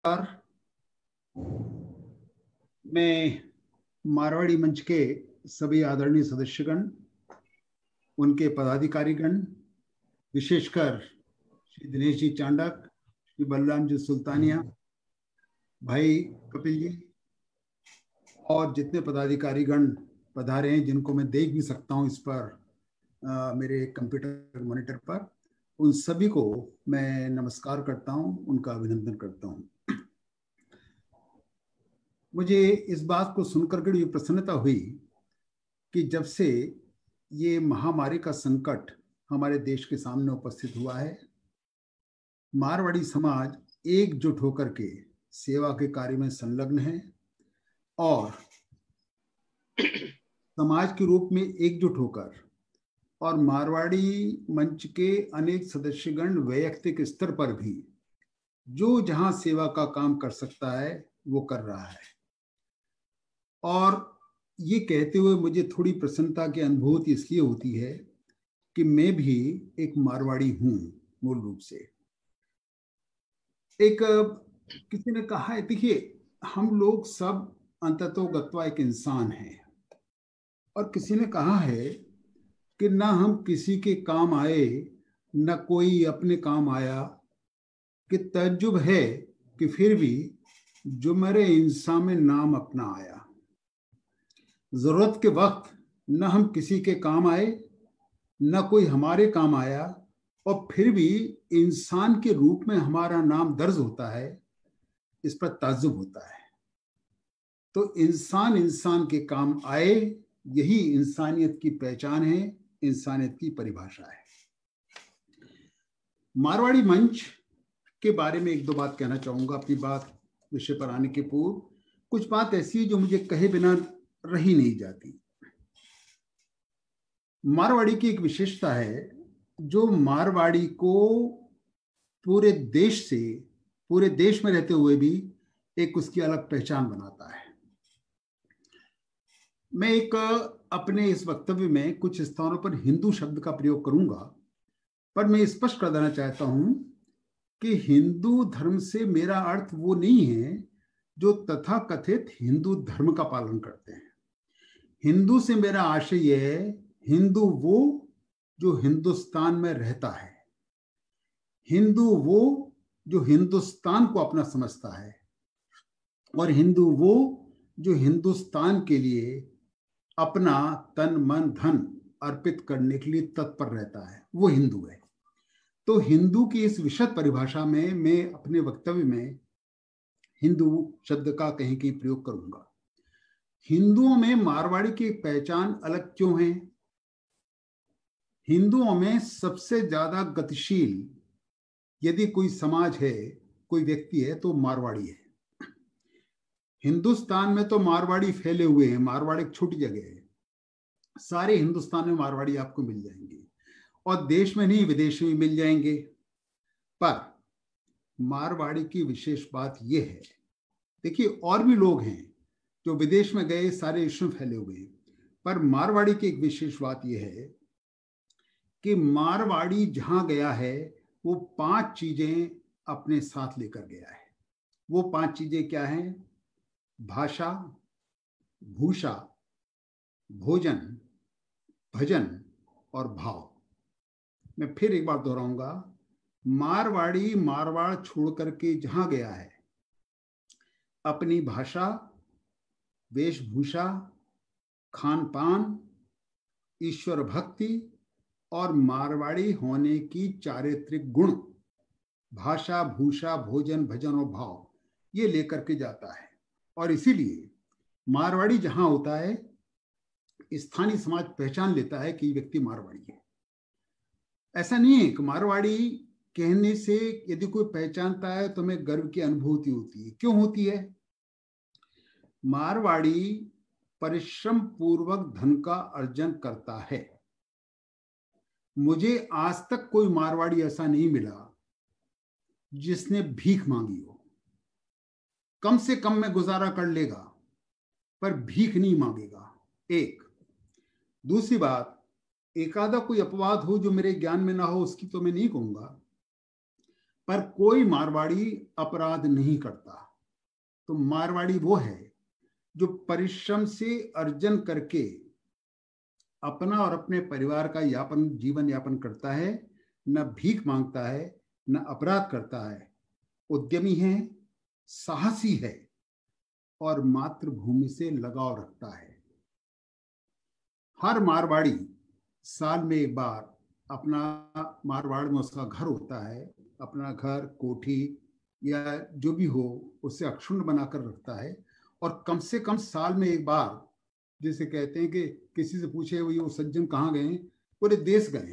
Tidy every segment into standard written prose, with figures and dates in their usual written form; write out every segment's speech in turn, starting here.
मैं मारवाड़ी मंच के सभी आदरणीय सदस्यगण, उनके पदाधिकारीगण, विशेषकर श्री दिनेश जी चांडक, श्री बलराम जी सुल्तानिया, भाई कपिल जी और जितने पदाधिकारीगण पधारे हैं, जिनको मैं देख भी सकता हूं इस पर मेरे कंप्यूटर मॉनिटर पर, उन सभी को मैं नमस्कार करता हूं, उनका अभिनंदन करता हूं। मुझे इस बात को सुनकर के प्रसन्नता हुई कि जब से ये महामारी का संकट हमारे देश के सामने उपस्थित हुआ है, मारवाड़ी समाज एकजुट होकर के सेवा के कार्य में संलग्न है और समाज के रूप में एकजुट होकर और मारवाड़ी मंच के अनेक सदस्यगण वैयक्तिक स्तर पर भी जो जहां सेवा का काम कर सकता है वो कर रहा है। और ये कहते हुए मुझे थोड़ी प्रसन्नता की अनुभूति इसलिए होती है कि मैं भी एक मारवाड़ी हूं मूल रूप से। एक किसी ने कहा है, देखिए हम लोग सब अंततोगत्वा एक इंसान हैं, और किसी ने कहा है कि ना हम किसी के काम आए न कोई अपने काम आया, कि तज्जुब है कि फिर भी जो मेरे इंसान में नाम अपना आया। जरूरत के वक्त न हम किसी के काम आए न कोई हमारे काम आया, और फिर भी इंसान के रूप में हमारा नाम दर्ज होता है, इस पर ताज्जुब होता है। तो इंसान इंसान के काम आए, यही इंसानियत की पहचान है, इंसानियत की परिभाषा है। मारवाड़ी मंच के बारे में एक दो बात कहना चाहूंगा अपनी बात विषय पर आने के पूर्व। कुछ बात ऐसी है जो मुझे कहे बिना रही नहीं जाती। मारवाड़ी की एक विशेषता है जो मारवाड़ी को पूरे देश में रहते हुए भी एक उसकी अलग पहचान बनाता है। मैं एक अपने इस वक्तव्य में कुछ स्थानों पर हिंदू शब्द का प्रयोग करूंगा, पर मैं स्पष्ट कर देना चाहता हूं कि हिंदू धर्म से मेरा अर्थ वो नहीं है जो तथाकथित हिंदू धर्म का पालन करते हैं। हिंदू से मेरा आशय यह है, हिंदू वो जो हिंदुस्तान में रहता है, हिंदू वो जो हिंदुस्तान को अपना समझता है, और हिंदू वो जो हिंदुस्तान के लिए अपना तन मन धन अर्पित करने के लिए तत्पर रहता है, वो हिंदू है। तो हिंदू की इस विशद परिभाषा में मैं अपने वक्तव्य में हिंदू शब्द का कहीं कहीं प्रयोग करूंगा। हिंदुओं में मारवाड़ी की पहचान अलग क्यों है? हिंदुओं में सबसे ज्यादा गतिशील यदि कोई समाज है, कोई व्यक्ति है, तो मारवाड़ी है। हिंदुस्तान में तो मारवाड़ी फैले हुए हैं, मारवाड़ी एक छोटी जगह है, सारे हिंदुस्तान में मारवाड़ी आपको मिल जाएंगे, और देश में नहीं विदेश में मिल जाएंगे। पर मारवाड़ी की विशेष बात यह है, देखिए और भी लोग हैं जो विदेश में गए, सारे विश्व में फैले हुए हैं, पर मारवाड़ी की एक विशेष बात यह है कि मारवाड़ी जहां गया है वो 5 चीजें अपने साथ लेकर गया है। वो 5 चीजें क्या हैं? भाषा, भूषा, भोजन, भजन और भाव। मैं फिर एक बार दोहराऊंगा, मारवाड़ी मारवाड़ छोड़ करके जहां गया है, अपनी भाषा, वेशभूषा, खान पान, ईश्वर भक्ति और मारवाड़ी होने की चारित्रिक गुण, भाषा, भूषा, भोजन, भजन और भाव, ये लेकर के जाता है। और इसीलिए मारवाड़ी जहां होता है, स्थानीय समाज पहचान लेता है कि व्यक्ति मारवाड़ी है। ऐसा नहीं है कि मारवाड़ी कहने से यदि कोई पहचानता है तो हमें गर्व की अनुभूति होती है। क्यों होती है? मारवाड़ी परिश्रम पूर्वक धन का अर्जन करता है। मुझे आज तक कोई मारवाड़ी ऐसा नहीं मिला जिसने भीख मांगी हो। कम से कम में गुजारा कर लेगा, पर भीख नहीं मांगेगा। एक। दूसरी बात, एक आधा कोई अपवाद हो जो मेरे ज्ञान में ना हो, उसकी तो मैं नहीं कहूंगा, पर कोई मारवाड़ी अपराध नहीं करता। तो मारवाड़ी वो है जो परिश्रम से अर्जन करके अपना और अपने परिवार का जीवन यापन करता है, न भीख मांगता है, न अपराध करता है, उद्यमी है, साहसी है और मातृभूमि से लगाव रखता है। हर मारवाड़ी साल में एक बार अपना, मारवाड़ में उसका घर होता है, अपना घर, कोठी या जो भी हो उसे अक्षुण्ण बनाकर रखता है। और कम से कम साल में एक बार, जैसे कहते हैं कि किसी से पूछे वो सज्जन कहाँ गए, पूरे देश गए।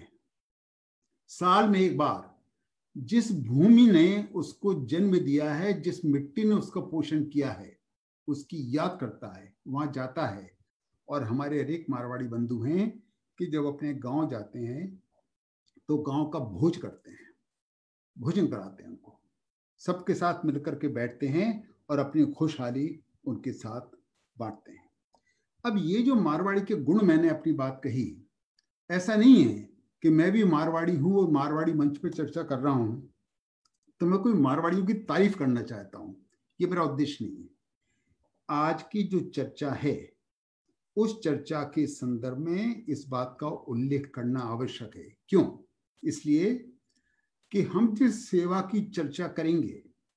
साल में एक बार जिस भूमि ने उसको जन्म दिया है, जिस मिट्टी ने उसका पोषण किया है, उसकी याद करता है, वहां जाता है। और हमारे अनेक मारवाड़ी बंधु हैं कि जब अपने गांव जाते हैं तो गांव का भोज करते हैं, भोजन कराते हैं उनको, सबके साथ मिलकर के बैठते हैं और अपनी खुशहाली उनके साथ बांटते हैं। अब ये जो मारवाड़ी के गुण मैंने अपनी बात कही, ऐसा नहीं है कि मैं भी मारवाड़ी हूं और मारवाड़ी मंच पे चर्चा कर रहा हूं तो मैं कोई मारवाड़ियों की तारीफ करना चाहता हूं, ये मेरा उद्देश्य नहीं है। आज की जो चर्चा है उस चर्चा के संदर्भ में इस बात का उल्लेख करना आवश्यक है। क्यों? इसलिए कि हम जिस सेवा की चर्चा करेंगे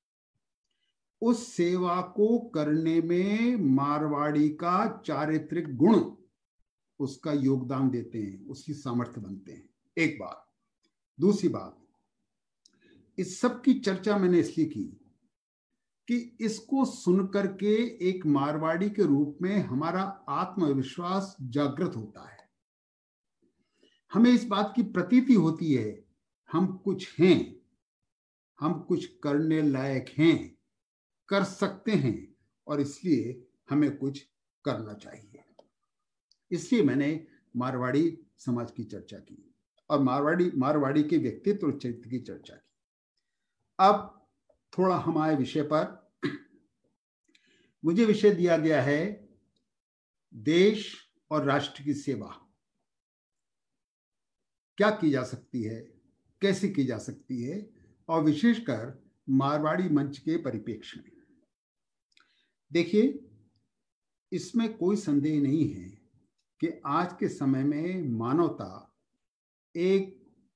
उस सेवा को करने में मारवाड़ी का चारित्रिक गुण उसका योगदान देते हैं, उसकी सामर्थ्य बनते हैं। एक बात। दूसरी बात, इस सब की चर्चा मैंने इसलिए की कि इसको सुनकर के एक मारवाड़ी के रूप में हमारा आत्मविश्वास जागृत होता है। हमें इस बात की प्रतीति होती है हम कुछ हैं, हम कुछ करने लायक हैं, कर सकते हैं और इसलिए हमें कुछ करना चाहिए। इसलिए मैंने मारवाड़ी समाज की चर्चा की और मारवाड़ी के व्यक्तित्व और चरित्र की चर्चा की। अब थोड़ा हमारे विषय पर, मुझे विषय दिया गया है देश और राष्ट्र की सेवा क्या की जा सकती है, कैसे की जा सकती है, और विशेषकर मारवाड़ी मंच के परिप्रेक्ष्य में। देखिए, इसमें कोई संदेह नहीं है कि आज के समय में मानवता एक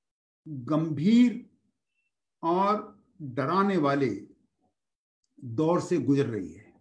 गंभीर और डराने वाले दौर से गुजर रही है।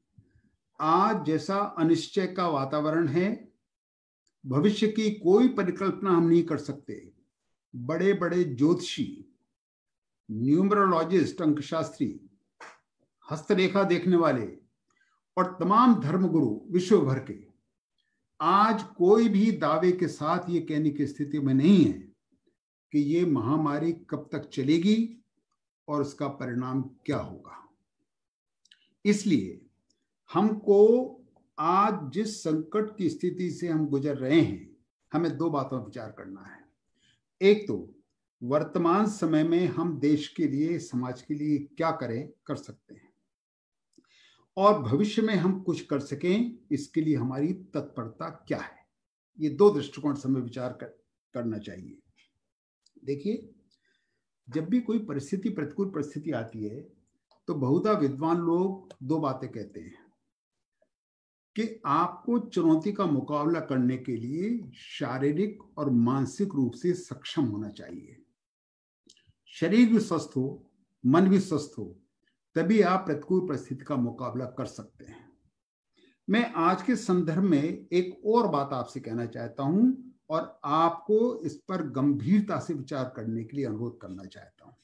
आज जैसा अनिश्चय का वातावरण है, भविष्य की कोई परिकल्पना हम नहीं कर सकते। बड़े बड़े ज्योतिषी, न्यूमरोलॉजिस्ट, अंकशास्त्री, हस्तरेखा देखने वाले और तमाम धर्मगुरु विश्व भर के आज कोई भी दावे के साथ ये कहने की स्थिति में नहीं है कि ये महामारी कब तक चलेगी और उसका परिणाम क्या होगा। इसलिए हमको आज जिस संकट की स्थिति से हम गुजर रहे हैं, हमें दो बातों पर विचार करना है। एक तो वर्तमान समय में हम देश के लिए, समाज के लिए क्या कर सकते हैं, और भविष्य में हम कुछ कर सकें इसके लिए हमारी तत्परता क्या है। ये दो दृष्टिकोण से हमें विचार करना चाहिए। देखिए, जब भी कोई परिस्थिति, प्रतिकूल परिस्थिति आती है तो बहुधा विद्वान लोग दो बातें कहते हैं कि आपको चुनौती का मुकाबला करने के लिए शारीरिक और मानसिक रूप से सक्षम होना चाहिए। शरीर भी स्वस्थ हो, मन भी स्वस्थ हो, तभी आप प्रतिकूल परिस्थिति का मुकाबला कर सकते हैं। मैं आज के संदर्भ में एक और बात आपसे कहना चाहता हूं और आपको इस पर गंभीरता से विचार करने के लिए अनुरोध करना चाहता हूं।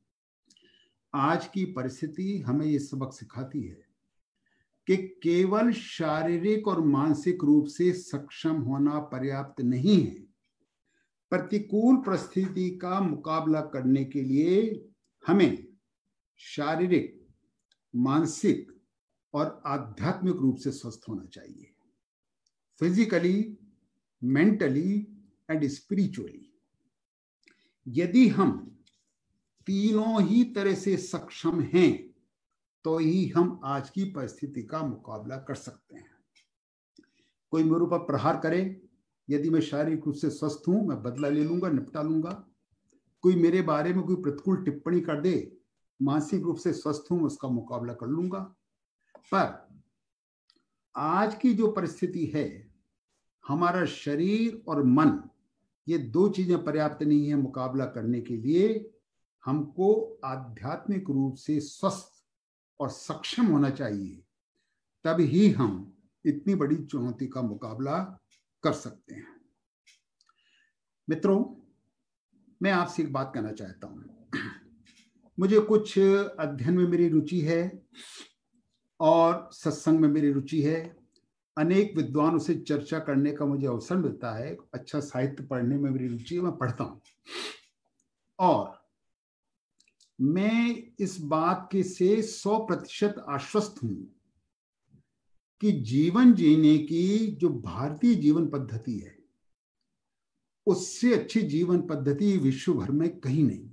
आज की परिस्थिति हमें ये सबक सिखाती है कि केवल शारीरिक और मानसिक रूप से सक्षम होना पर्याप्त नहीं है। प्रतिकूल परिस्थिति का मुकाबला करने के लिए हमें शारीरिक, मानसिक और आध्यात्मिक रूप से स्वस्थ होना चाहिए, फिजिकली, मेंटली एंड स्पिरिचुअली। यदि हम तीनों ही तरह से सक्षम हैं तो ही हम आज की परिस्थिति का मुकाबला कर सकते हैं। कोई मेरे ऊपर प्रहार करे, यदि मैं शारीरिक रूप से स्वस्थ हूं, मैं बदला ले लूंगा, निपटा लूंगा। कोई मेरे बारे में कोई प्रतिकूल टिप्पणी कर दे मानसिक रूप से स्वस्थ हूं, उसका मुकाबला कर लूंगा। पर आज की जो परिस्थिति है, हमारा शरीर और मन, ये दो चीजें पर्याप्त नहीं है मुकाबला करने के लिए। हमको आध्यात्मिक रूप से स्वस्थ और सक्षम होना चाहिए, तभी हम इतनी बड़ी चुनौती का मुकाबला कर सकते हैं। मित्रों, मैं आपसे एक बात कहना चाहता हूं। मुझे कुछ अध्ययन में मेरी रुचि है और सत्संग में मेरी रुचि है। अनेक विद्वानों से चर्चा करने का मुझे अवसर मिलता है। अच्छा साहित्य पढ़ने में मेरी रुचि है, मैं पढ़ता हूं। और मैं इस बात के से 100% आश्वस्त हूं कि जीवन जीने की जो भारतीय जीवन पद्धति है, उससे अच्छी जीवन पद्धति विश्व भर में कहीं नहीं।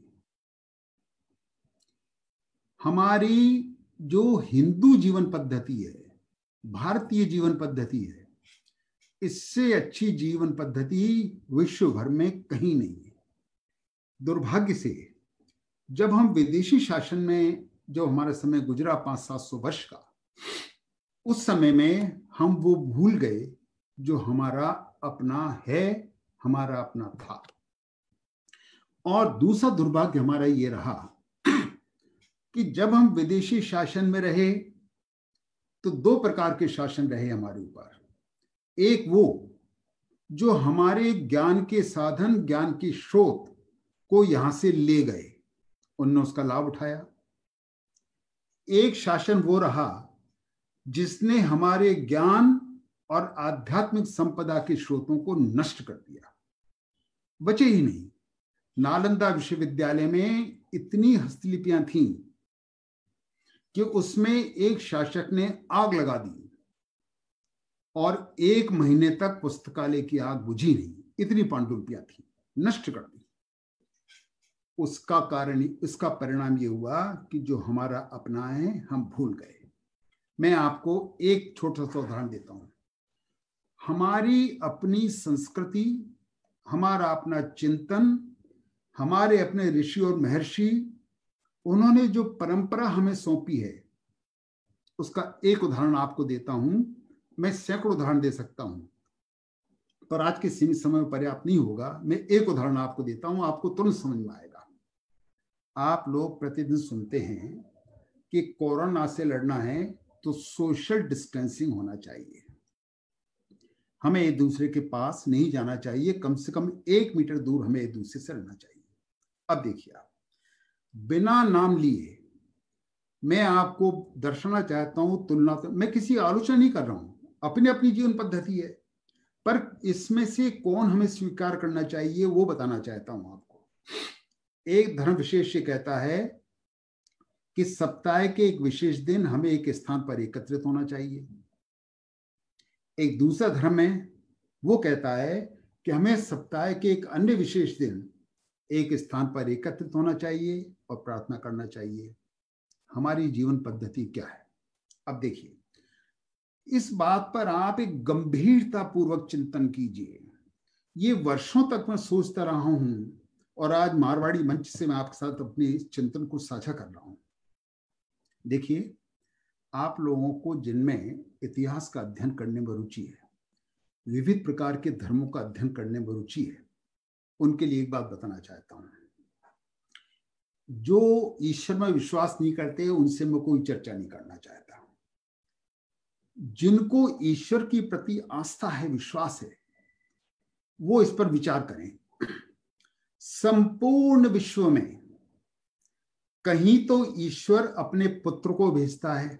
हमारी जो हिंदू जीवन पद्धति है, भारतीय जीवन पद्धति है, इससे अच्छी जीवन पद्धति विश्व भर में कहीं नहीं है। दुर्भाग्य से जब हम विदेशी शासन में जो हमारा समय गुजरा 500-700 वर्ष का, उस समय में हम वो भूल गए जो हमारा अपना है, हमारा अपना था। और दूसरा दुर्भाग्य हमारा ये रहा कि जब हम विदेशी शासन में रहे तो दो प्रकार के शासन रहे हमारे ऊपर। एक वो जो हमारे ज्ञान के साधन, ज्ञान की स्रोत को यहां से ले गए, उन्होंने उसका लाभ उठाया। एक शासन वो रहा जिसने हमारे ज्ञान और आध्यात्मिक संपदा के स्रोतों को नष्ट कर दिया, बचे ही नहीं। नालंदा विश्वविद्यालय में इतनी हस्तलिपियां थीं कि उसमें एक शासक ने आग लगा दी और 1 महीने तक पुस्तकालय की आग बुझी नहीं। इतनी पांडुलिपियां थी, नष्ट कर दी। उसका कारण, इसका परिणाम ये हुआ कि जो हमारा अपना है हम भूल गए। मैं आपको एक छोटा सा उदाहरण देता हूं। हमारी अपनी संस्कृति, हमारा अपना चिंतन, हमारे अपने ऋषि और महर्षि, उन्होंने जो परंपरा हमें सौंपी है, उसका एक उदाहरण आपको देता हूं। मैं सैकड़ों उदाहरण दे सकता हूं, पर आज के सीमित समय में पर्याप्त नहीं होगा। मैं एक उदाहरण आपको देता हूं, आपको तुरंत समझ में आएगा। आप लोग प्रतिदिन सुनते हैं कि कोरोना से लड़ना है तो सोशल डिस्टेंसिंग होना चाहिए, हमें एक दूसरे के पास नहीं जाना चाहिए, कम से कम 1 मीटर दूर हमें एक दूसरे से रहना चाहिए। अब देखिए, आप बिना नाम लिए मैं आपको दर्शाना चाहता हूं तुलना। तो मैं किसी आलोचना नहीं कर रहा हूं, अपनी अपनी जीवन पद्धति है, पर इसमें से कौन हमें स्वीकार करना चाहिए वो बताना चाहता हूं आपको। एक धर्म विशेष ये कहता है कि सप्ताह के एक विशेष दिन हमें एक स्थान पर एकत्रित होना चाहिए। एक दूसरा धर्म है, वो कहता है कि हमें सप्ताह के एक अन्य विशेष दिन एक स्थान पर एकत्रित होना चाहिए और प्रार्थना करना चाहिए। हमारी जीवन पद्धति क्या है? अब देखिए, इस बात पर आप एक गंभीरता पूर्वक चिंतन कीजिए। ये वर्षों तक मैं सोचता रहा हूं और आज मारवाड़ी मंच से मैं आपके साथ अपने इस चिंतन को साझा कर रहा हूं। देखिए, आप लोगों को जिनमें इतिहास का अध्ययन करने में रुचि है, विविध प्रकार के धर्मों का अध्ययन करने में रुचि है, उनके लिए एक बात बताना चाहता हूं। जो ईश्वर में विश्वास नहीं करते उनसे मैं कोई चर्चा नहीं करना चाहता। जिनको ईश्वर की प्रति आस्था है, विश्वास है, वो इस पर विचार करें। संपूर्ण विश्व में कहीं तो ईश्वर अपने पुत्र को भेजता है,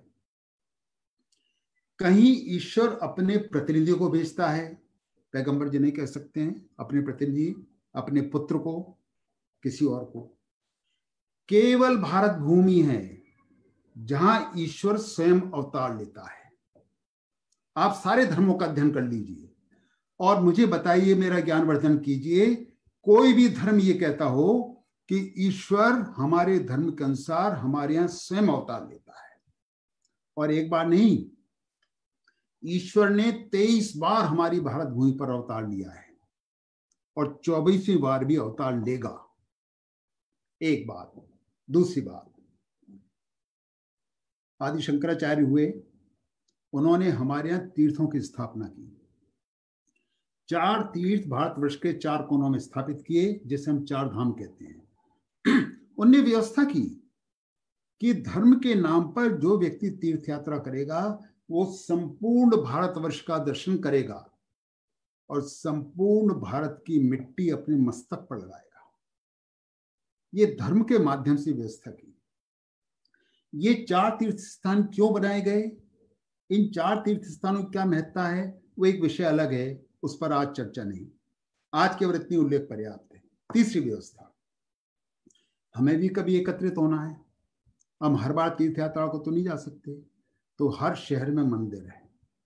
कहीं ईश्वर अपने प्रतिनिधि को भेजता है। पैगंबर जी नहीं कह सकते हैं अपने प्रतिनिधि, अपने पुत्र को, किसी और को। केवल भारत भूमि है जहां ईश्वर स्वयं अवतार लेता है। आप सारे धर्मों का अध्ययन कर लीजिए और मुझे बताइए, मेरा ज्ञानवर्धन कीजिए, कोई भी धर्म ये कहता हो कि ईश्वर हमारे धर्म के अनुसार हमारे यहां स्वयं अवतार लेता है। और एक बार नहीं, ईश्वर ने 23 बार हमारी भारत भूमि पर अवतार लिया है और 24वीं बार भी अवतार लेगा। एक बात। दूसरी बात, आदि शंकराचार्य हुए, उन्होंने हमारे यहाँ तीर्थों की स्थापना की। 4 तीर्थ भारतवर्ष के 4 कोनों में स्थापित किए, जिसे हम 4 धाम कहते हैं। उनने व्यवस्था की कि धर्म के नाम पर जो व्यक्ति तीर्थ यात्रा करेगा वो संपूर्ण भारतवर्ष का दर्शन करेगा और संपूर्ण भारत की मिट्टी अपने मस्तक पर लगाएगा। ये धर्म के माध्यम से व्यवस्था की। ये 4 तीर्थ स्थान क्यों बनाए गए, इन 4 तीर्थ स्थानों की क्या महत्ता है, वो एक विषय अलग है, उस पर आज चर्चा नहीं। आज केवल इतनी उल्लेख पर्याप्त है। तीसरी व्यवस्था, हमें भी कभी एकत्रित होना है। हम हर बार तीर्थ यात्रा को तो नहीं जा सकते, तो हर शहर में मंदिर है।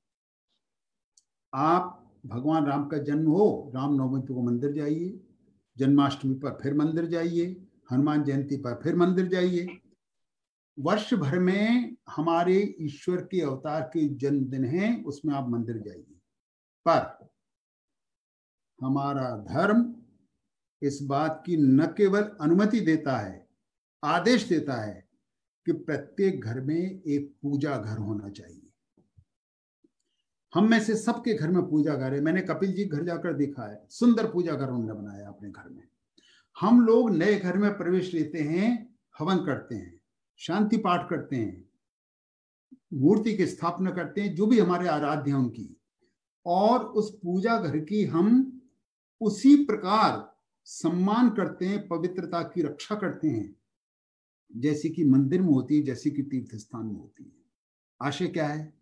आप भगवान राम का जन्म हो, रामनवमी को मंदिर जाइए, जन्माष्टमी पर फिर मंदिर जाइए, हनुमान जयंती पर फिर मंदिर जाइए। वर्ष भर में हमारे ईश्वर के अवतार के जन्मदिन है, उसमें आप मंदिर जाइए। पर हमारा धर्म इस बात की न केवल अनुमति देता है, आदेश देता है कि प्रत्येक घर में एक पूजा घर होना चाहिए। हम में से सबके घर में पूजा घर है। मैंने कपिल जी घर जाकर देखा है, सुंदर पूजा घर उन्होंने बनाया अपने घर में। हम लोग नए घर में प्रवेश लेते हैं, हवन करते हैं, शांति पाठ करते हैं, मूर्ति की स्थापना करते हैं, जो भी हमारे आराध्य हैं उनकी, और उस पूजा घर की हम उसी प्रकार सम्मान करते हैं, पवित्रता की रक्षा करते हैं, जैसे कि मंदिर में होती है, जैसे कि तीर्थ स्थान में होती है। आशय क्या है?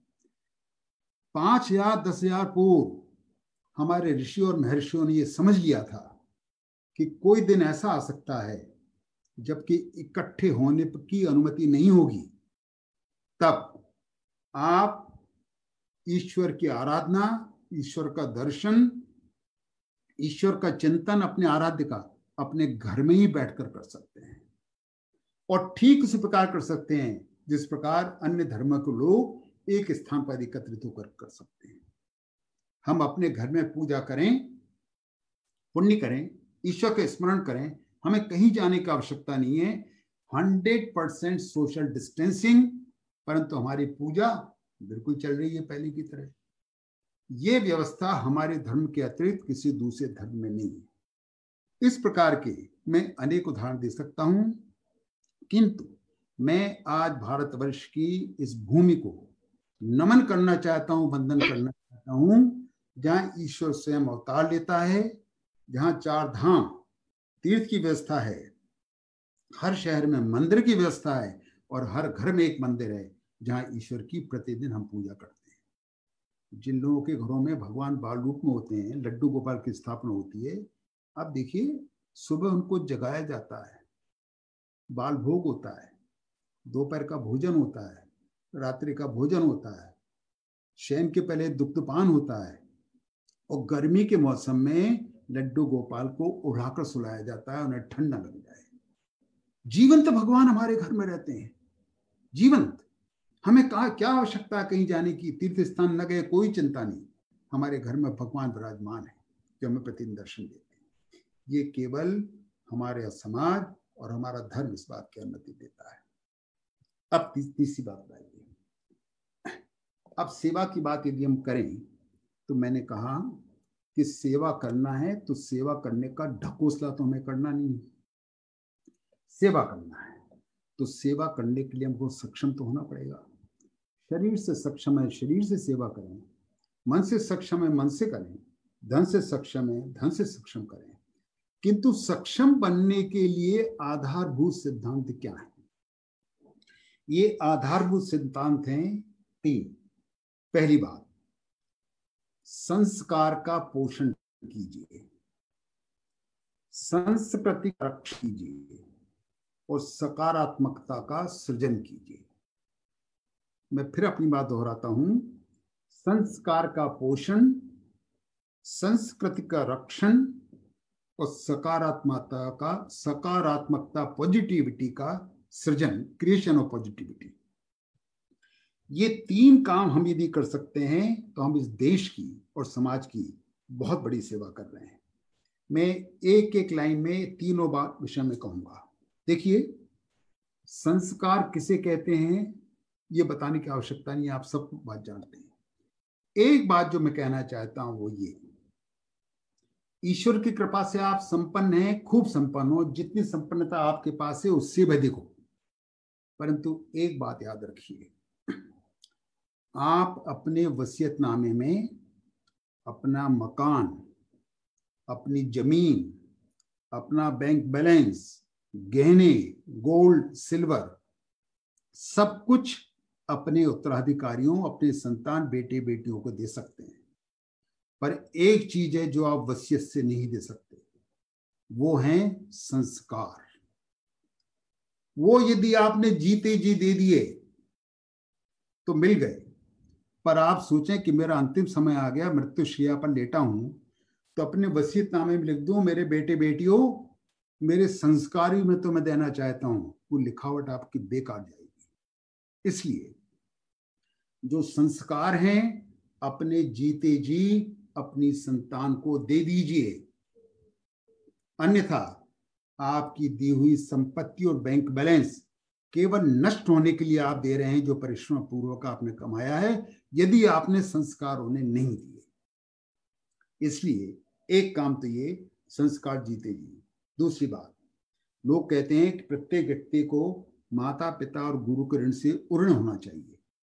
5000 10,000 पूर्व हमारे ऋषि और महर्षियों ने ये समझ लिया था कि कोई दिन ऐसा आ सकता है जबकि इकट्ठे होने की अनुमति नहीं होगी। तब आप ईश्वर की आराधना, ईश्वर का दर्शन, ईश्वर का चिंतन अपने आराध्य का अपने घर में ही बैठकर कर सकते हैं, और ठीक उसी प्रकार कर सकते हैं जिस प्रकार अन्य धर्म के लोग एक स्थान पर एकत्रित होकर कर सकते हैं। हम अपने घर में पूजा करें, पुण्य करें, ईश्वर का स्मरण करें, हमें कहीं जाने की आवश्यकता नहीं है। 100% सोशल डिस्टेंसिंग, परंतु हमारी पूजा बिल्कुल चल रही है पहले की तरह। ये व्यवस्था हमारे धर्म के अतिरिक्त किसी दूसरे धर्म में नहीं है। इस प्रकार के मैं अनेक उदाहरण दे सकता हूं, किंतु मैं आज भारतवर्ष की इस भूमि को नमन करना चाहता हूं, वंदन करना चाहता हूं, जहां ईश्वर स्वयं अवतार लेता है, जहां 4 धाम तीर्थ की व्यवस्था है, हर शहर में मंदिर की व्यवस्था है, और हर घर में एक मंदिर है जहां ईश्वर की प्रतिदिन हम पूजा करते हैं। जिन लोगों के घरों में भगवान बाल रूप में होते हैं, लड्डू गोपाल की स्थापना होती है, आप देखिए सुबह उनको जगाया जाता है, बाल भोग होता है, दोपहर का भोजन होता है, रात्रि का भोजन होता है, शयन के पहले दुग्धपान होता है, और गर्मी के मौसम में लड्डू गोपाल को उड़ाकर सुलाया जाता है, उन्हें ठंड न लग जाए। जीवंत भगवान हमारे घर में रहते हैं, जीवंत। हमें क्या आवश्यकता है कहीं जाने की? तीर्थ स्थान न गए कोई चिंता नहीं, हमारे घर में भगवान विराजमान है जो हमें प्रतिदिन दर्शन देते हैं। ये केवल हमारे समाज और हमारा धर्म इस बात की अनुमति देता है। अब तीसरी बात आइए। अब सेवा की बात यदि हम करें तो मैंने कहा कि सेवा करना है तो सेवा करने का ढकोसला तो हमें करना नहीं है। सेवा करना है तो सेवा करने के लिए हमको सक्षम तो होना पड़ेगा। शरीर से सक्षम है, शरीर से सेवा करें, मन से सक्षम है, मन से करें, धन से सक्षम है, धन से सक्षम करें। किंतु सक्षम बनने के लिए आधारभूत सिद्धांत क्या है? ये आधारभूत सिद्धांत हैं 3। पहली बात, संस्कार का पोषण कीजिए, संस्कृति का रक्षा कीजिए, और सकारात्मकता का सृजन कीजिए। मैं फिर अपनी बात दोहराता हूं, संस्कार का पोषण, संस्कृति का रक्षण, और सकारात्मकता पॉजिटिविटी का सृजन, क्रिएशन ऑफ पॉजिटिविटी। ये 3 काम हम यदि कर सकते हैं तो हम इस देश की और समाज की बहुत बड़ी सेवा कर रहे हैं। मैं एक एक लाइन में तीनों बात विषय में कहूंगा। देखिए, संस्कार किसे कहते हैं? ये बताने की आवश्यकता नहीं है, आप सब बात जानते हैं। एक बात जो मैं कहना चाहता हूं वो ये, ईश्वर की कृपा से आप संपन्न हैं, खूब संपन्न हो, जितनी संपन्नता आपके पास है उससे भी अधिक हो। परंतु एक बात याद रखिए, आप अपने वसीयतनामे में अपना मकान, अपनी जमीन, अपना बैंक बैलेंस, गहने, गोल्ड, सिल्वर, सब कुछ अपने उत्तराधिकारियों, अपने संतान, बेटे बेटियों को दे सकते हैं। पर एक चीज है जो आप वसीयत से नहीं दे सकते, वो है संस्कार। वो यदि आपने जीते जी दे दिए तो मिल गए, पर आप सोचें कि मेरा अंतिम समय आ गया, मृत्युशैया पर लेटा हूं, तो अपने वसीयतनामे में लिख दूं, मेरे बेटे बेटियों, मेरे संस्कारी में तो मैं देना चाहता हूं, वो लिखावट आपकी बेकार जाएगी। इसलिए जो संस्कार हैं अपने जीते जी अपनी संतान को दे दीजिए, अन्यथा आपकी दी हुई संपत्ति और बैंक बैलेंस केवल नष्ट होने के लिए आप दे रहे हैं, जो परिश्रम पूर्वक आपने कमाया है, यदि आपने संस्कार उन्हें नहीं दिए। इसलिए एक काम तो ये, संस्कार जीते जी। दूसरी बात, लोग कहते हैं कि प्रत्येक व्यक्ति को माता पिता और गुरु के ऋण से ऋण होना चाहिए।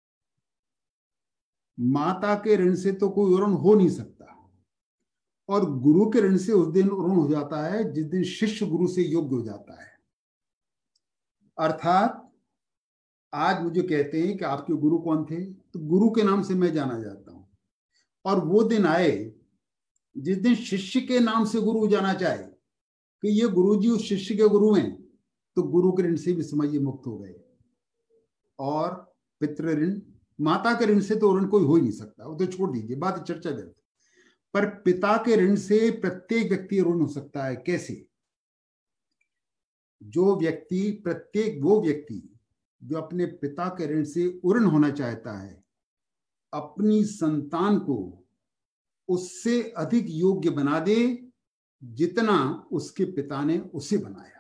माता के ऋण से तो कोई ऋण हो नहीं सकता, और गुरु के ऋण से उस दिन ऋण हो जाता है जिस दिन शिष्य गुरु से योग्य हो जाता है। अर्थात आज मुझे कहते हैं कि आपके गुरु कौन थे, तो गुरु के नाम से मैं जाना जाता हूं, और वो दिन आए जिस दिन शिष्य के नाम से गुरु जाना चाहे कि ये गुरुजी उस शिष्य के गुरु हैं, तो गुरु के ऋण से भी समझिए मुक्त हो गए। और पितृ ऋण, माता के ऋण से तो ऋण कोई हो ही नहीं सकता, वो तो छोड़ दीजिए, बात चर्चा व्यर्थ। पर पिता के ऋण से प्रत्येक व्यक्ति ऋण हो सकता है। कैसे? जो व्यक्ति, प्रत्येक वो व्यक्ति जो अपने पिता के ऋण से ऋण होना चाहता है, अपनी संतान को उससे अधिक योग्य बना दे जितना उसके पिता ने उसे बनाया।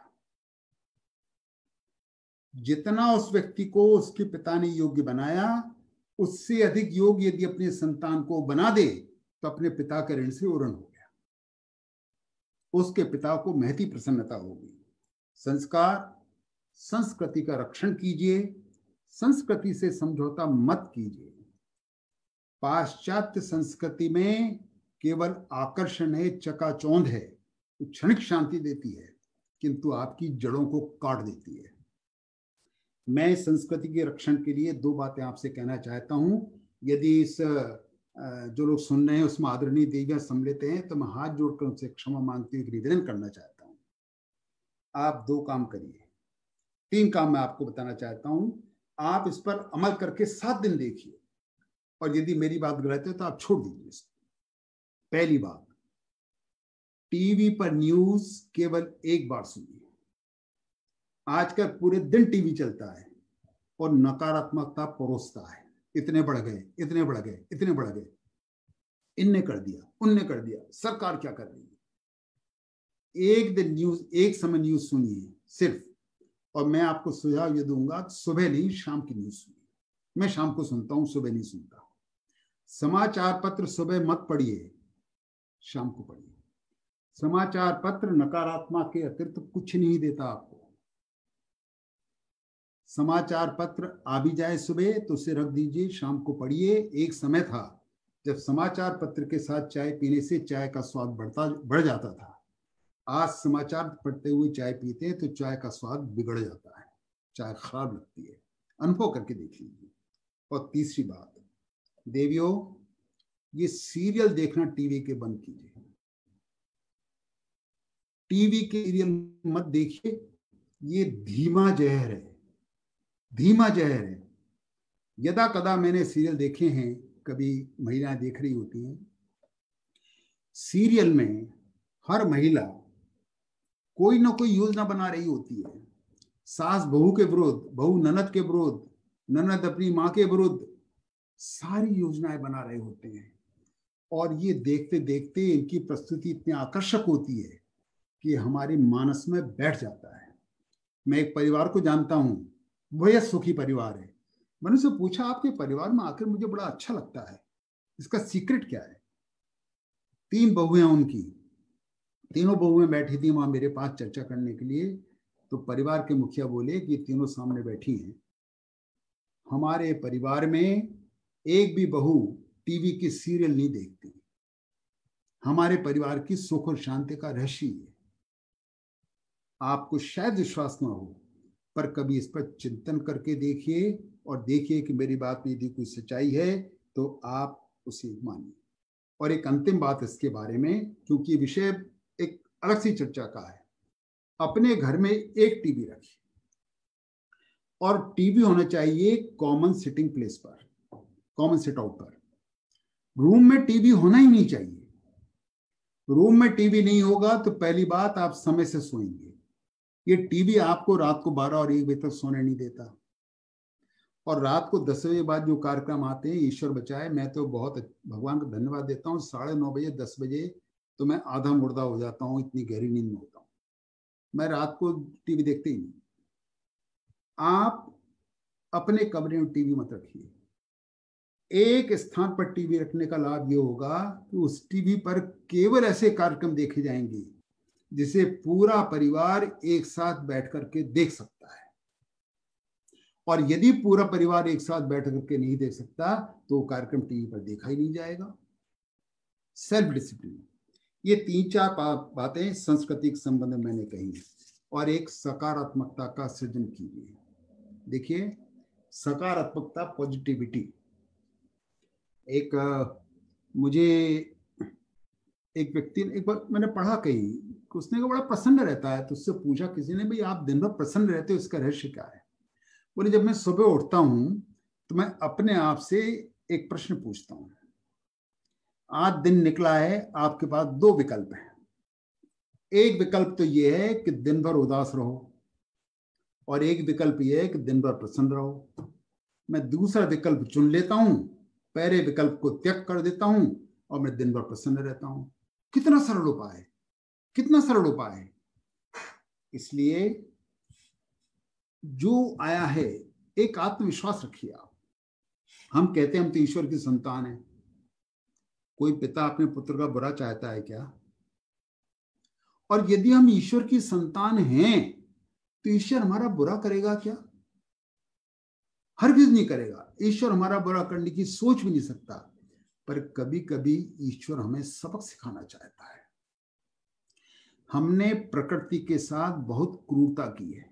जितना उस व्यक्ति को उसके पिता ने योग्य बनाया, उससे अधिक योग्य यदि अपने संतान को बना दे तो अपने पिता के ऋण से ऋण हो गया, उसके पिता को महती प्रसन्नता होगी। संस्कार, संस्कृति का रक्षण कीजिए, संस्कृति से समझौता मत कीजिए। पाश्चात्य संस्कृति में केवल आकर्षण है, चकाचौंध है, तो क्षणिक शांति देती है, किंतु आपकी जड़ों को काट देती है। मैं संस्कृति के रक्षण के लिए दो बातें आपसे कहना चाहता हूं। यदि इस जो लोग सुन रहे हैं उसमें आदरणीय देवियां सम्मिलित हैं, तो मैं हाथ जोड़कर उनसे क्षमा मांगते हुए निवेदन करना चाहता हूं। आप दो काम करिए, तीन काम मैं आपको बताना चाहता हूं। आप इस पर अमल करके 7 दिन देखिए, और यदि मेरी बात गलत है तो आप छोड़ दीजिए इसको। पहली बात, टीवी पर न्यूज केवल एक बार सुनिए। आजकल पूरे दिन टीवी चलता है और नकारात्मकता परोसता है, इतने बढ़ गए, इतने बढ़ गए, इतने बढ़ गए, इनने कर दिया, उनने कर दिया, सरकार क्या कर रही है। एक दिन न्यूज, एक समय न्यूज सुनिए सिर्फ, और मैं आपको सुझाव ये दूंगा, सुबह नहीं शाम की न्यूज सुनिए। मैं शाम को सुनता हूं, सुबह नहीं सुनता। समाचार पत्र सुबह मत पढ़िए, शाम को पढ़िए। समाचार पत्र नकारात्मक के अतिरिक्त कुछ नहीं देता आपको। समाचार पत्र आ भी जाए सुबह तो उसे रख दीजिए, शाम को पढ़िए। एक समय था जब समाचार पत्र के साथ चाय पीने से चाय का स्वाद बढ़ जाता था। आज समाचार पढ़ते हुए चाय पीते हैं तो चाय का स्वाद बिगड़ जाता है, चाय खराब लगती है। अनुभव करके देख लीजिए। और तीसरी बात, देवियों, ये सीरियल देखना टीवी के बंद कीजिए। टीवी के सीरियल मत देखिए, ये धीमा जहर है, धीमा जहर है। यदा कदा मैंने सीरियल देखे हैं, कभी महिलाएं देख रही होती हैं, सीरियल में हर महिला कोई ना कोई योजना बना रही होती है। सास बहू के विरुद्ध, बहू ननद के विरुद्ध, ननद अपनी माँ के विरुद्ध, सारी योजनाएं बना रहे होते हैं। और ये देखते देखते इनकी प्रस्तुति इतनी आकर्षक होती है कि हमारे मानस में बैठ जाता है। मैं एक परिवार को जानता हूं, बेहद सुखी परिवार है, मैंने उसे पूछा आपके परिवार में आकर मुझे बड़ा अच्छा लगता है, इसका सीक्रेट क्या है? 3 बहुएं उनकी, तीनों बहुएं बैठी थी वहां मेरे पास चर्चा करने के लिए। तो परिवार के मुखिया बोले कि तीनों सामने बैठी हैं, हमारे परिवार में एक भी बहू टीवी की सीरियल नहीं देखती, हमारे परिवार की सुख और शांति का रहस्य है। आपको शायद विश्वास ना हो, पर कभी इस पर चिंतन करके देखिए और देखिए कि मेरी बात में यदि कोई सच्चाई है तो आप उसे मानिए। और एक अंतिम बात इसके बारे में, क्योंकि विषय एक अलग सी चर्चा का है, अपने घर में एक टीवी रखिए और टीवी होना चाहिए कॉमन सिटिंग प्लेस पर, कॉमन सिट आउट पर। रूम में टीवी होना ही नहीं चाहिए। रूम में टीवी नहीं होगा तो पहली बात आप समय से सोएंगे। ये टीवी आपको रात को 12 और 1 बजे तक सोने नहीं देता। और रात को 10 बजे बाद जो कार्यक्रम आते हैं, ईश्वर बचाए, मैं तो बहुत भगवान का धन्यवाद देता हूँ, 9:30 बजे 10 बजे तो मैं आधा मुर्दा हो जाता हूँ, इतनी गहरी नींद में होता हूँ। मैं रात को टीवी देखते ही नहीं। आप अपने कमरे में टीवी मत रखिए। एक स्थान पर टीवी रखने का लाभ ये होगा कि उस टीवी पर केवल ऐसे कार्यक्रम देखे जाएंगे जिसे पूरा परिवार एक साथ बैठ करके देख सकता है। और यदि पूरा परिवार एक साथ बैठ करके नहीं देख सकता तो वो कार्यक्रम टीवी पर देखा ही नहीं जाएगा। सेल्फ डिसिप्लिन, ये 3-4 बातें सांस्कृतिक संबंध में मैंने कही। और एक सकारात्मकता का सृजन कीजिए। देखिए, सकारात्मकता, पॉजिटिविटी। एक मुझे एक व्यक्ति ने, एक बार मैंने पढ़ा कहीं कि उसने कहा बड़ा प्रसन्न रहता है, तो उससे पूछा किसी ने, भाई आप दिन भर प्रसन्न रहते हो, इसका रहस्य क्या है? बोले, जब मैं सुबह उठता हूं तो मैं अपने आप से एक प्रश्न पूछता हूं, आज दिन निकला है, आपके पास 2 विकल्प हैं। एक विकल्प तो यह है कि दिन भर उदास रहो, और एक विकल्प यह है कि दिन भर प्रसन्न रहो। मैं दूसरा विकल्प चुन लेता हूं, पहले विकल्प को त्याग कर देता हूं और मैं दिन भर प्रसन्न रहता हूं। कितना सरल उपाय है, कितना सरल उपाय है। इसलिए जो आया है, एक आत्मविश्वास रखिए आप। हम कहते हैं हम तो ईश्वर की संतान हैं। कोई पिता अपने पुत्र का बुरा चाहता है क्या? और यदि हम ईश्वर की संतान हैं तो ईश्वर हमारा बुरा करेगा क्या? हरगिज नहीं करेगा। ईश्वर हमारा बुरा करने की सोच भी नहीं सकता। पर कभी कभी ईश्वर हमें सबक सिखाना चाहता है। हमने प्रकृति के साथ बहुत क्रूरता की है।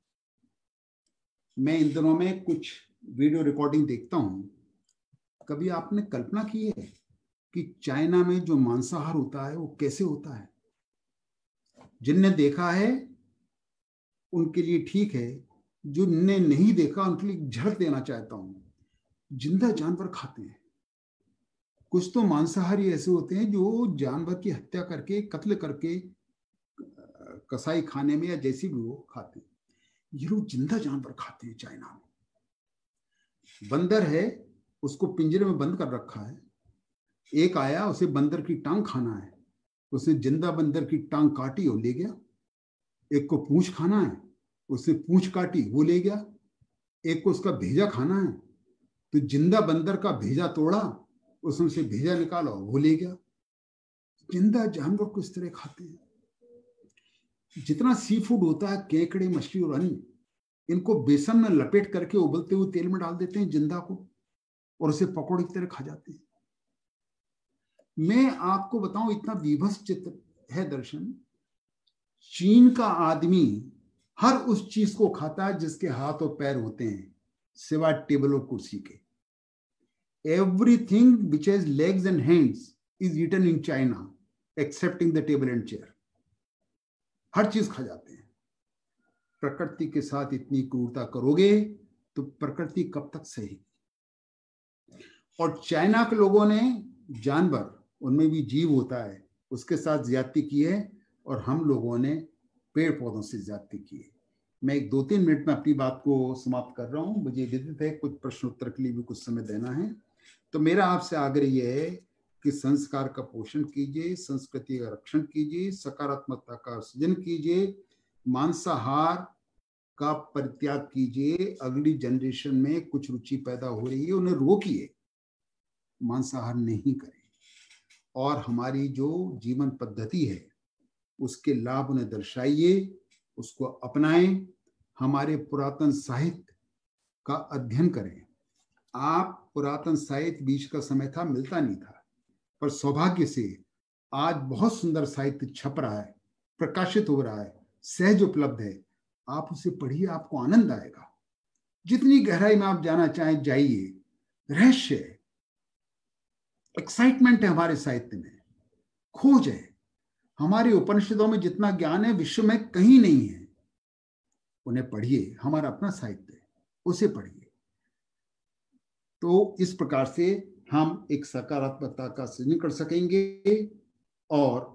मैं इन दिनों में कुछ वीडियो रिकॉर्डिंग देखता हूं। कभी आपने कल्पना की है कि चाइना में जो मांसाहार होता है वो कैसे होता है? जिनने देखा है उनके लिए ठीक है, जिनने नहीं देखा उनके लिए झलक देना चाहता हूं। जिंदा जानवर खाते हैं। कुछ तो मांसाहारी ऐसे होते हैं जो जानवर की हत्या करके, कत्ल करके कसाई खाने में या जैसी भी वो खाते हैं। ये लोग जिंदा जानवर खाते हैं। चाइना में बंदर है, उसको पिंजरे में बंद कर रखा है। एक आया, उसे बंदर की टांग खाना है, उसने जिंदा बंदर की टांग काटी और ले गया। एक को पूंछ खाना है, उसने पूंछ काटी, वो ले गया। एक को उसका भेजा खाना है तो जिंदा बंदर का भेजा तोड़ा, उसने से भेजा निकाला, वो ले गया। जिंदा जानवर को इस तरह खाते हैं। जितना सी फूड होता है, केकड़े, मछली और अन्य, इनको बेसन में लपेट करके उबलते हुए तेल में डाल देते हैं जिंदा को, और उसे पकौड़े की तरह खा जाते हैं। मैं आपको बताऊं, इतना विभत्स चित्र है दर्शन। चीन का आदमी हर उस चीज को खाता है जिसके हाथ और पैर होते हैं, सिवाय टेबल और कुर्सी के। Everything which has legs and hands is eaten in China, excepting the table and chair. हर चीज खा जाते हैं। प्रकृति के साथ इतनी क्रूरता करोगे तो प्रकृति कब तक सहेगी? और चाइना के लोगों ने जानवर, उनमें भी जीव होता है, उसके साथ ज्यादती की है, और हम लोगों ने पेड़ पौधों से ज्यादती की है। मैं 2-3 मिनट में अपनी बात को समाप्त कर रहा हूं। मुझे विदित है कुछ प्रश्न उत्तर के लिए भी कुछ समय देना है। तो मेरा आपसे आग्रह यह है कि संस्कार का पोषण कीजिए, संस्कृति का रक्षण कीजिए, सकारात्मकता का सृजन कीजिए। मांसाहार का परित्याग कीजिए। अगली जनरेशन में कुछ रुचि पैदा हो रही है, उन्हें रोकिए, मांसाहार नहीं करें। और हमारी जो जीवन पद्धति है उसके लाभ उन्हें दर्शाइए, उसको अपनाएं। हमारे पुरातन साहित्य का अध्ययन करें। आप पुरातन साहित्य बीच का समय था, मिलता नहीं था, पर सौभाग्य से आज बहुत सुंदर साहित्य छप रहा है, प्रकाशित हो रहा है, सहज उपलब्ध है। आप उसे पढ़िए, आपको आनंद आएगा। जितनी गहराई में आप जाना चाहें जाइए। रहस्य है, एक्साइटमेंट है हमारे साहित्य में, खोज है। हमारे उपनिषदों में जितना ज्ञान है विश्व में कहीं नहीं है। उन्हें पढ़िए, हमारा अपना साहित्य है, उसे पढ़िए। तो इस प्रकार से हम एक सकारात्मकता का सृजन कर सकेंगे और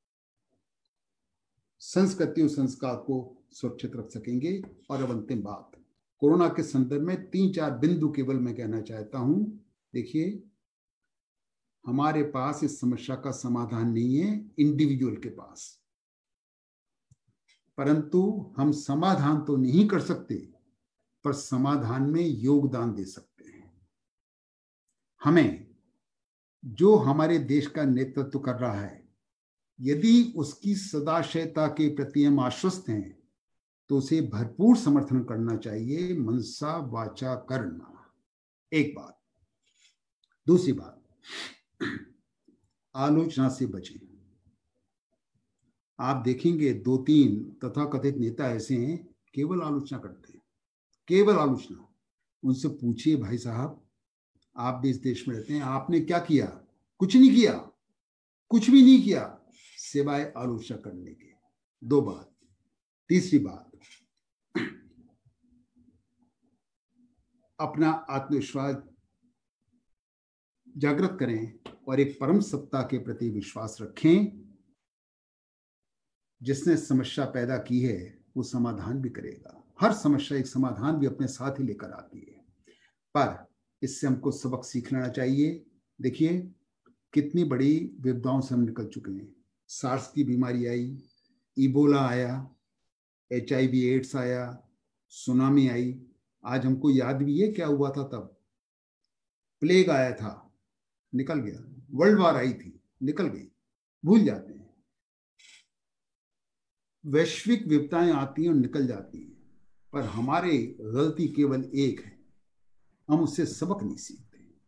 संस्कृति और संस्कार को सुरक्षित रख सकेंगे। और अब अंतिम बात, कोरोना के संदर्भ में 3-4 बिंदु केवल मैं कहना चाहता हूं। देखिए, हमारे पास इस समस्या का समाधान नहीं है इंडिविजुअल के पास, परंतु हम समाधान तो नहीं कर सकते, पर समाधान में योगदान दे सकते हैं। हमें जो हमारे देश का नेतृत्व कर रहा है, यदि उसकी सदाशयता के प्रति हम आश्वस्त हैं तो उसे भरपूर समर्थन करना चाहिए, मनसा वाचा कर्मणा। एक बात। दूसरी बात, आलोचना से बचें। आप देखेंगे 2-3 तथाकथित नेता ऐसे हैं, केवल आलोचना करते हैं, केवल आलोचना। उनसे पूछिए, भाई साहब आप भी इस देश में रहते हैं, आपने क्या किया? कुछ नहीं किया, कुछ भी नहीं किया सिवाय आलोचना करने के। 2 बात। तीसरी बात, अपना आत्मविश्वास जागृत करें और एक परम सत्ता के प्रति विश्वास रखें। जिसने समस्या पैदा की है वो समाधान भी करेगा। हर समस्या एक समाधान भी अपने साथ ही लेकर आती है, पर इससे हमको सबक सीख लेना चाहिए। देखिए, कितनी बड़ी विपदाओं से हम निकल चुके हैं। सार्स की बीमारी आई, इबोला आया, HIV एड्स आया, सुनामी आई। आज हमको याद भी है क्या हुआ था तब। प्लेग आया था, निकल गया। वर्ल्ड वॉर आई थी, निकल गई, भूल जाते हैं। वैश्विक विपदाएं आती हैं और निकल जाती हैं, पर हमारी गलती केवल एक है, हम उससे सबक नहीं सीखते।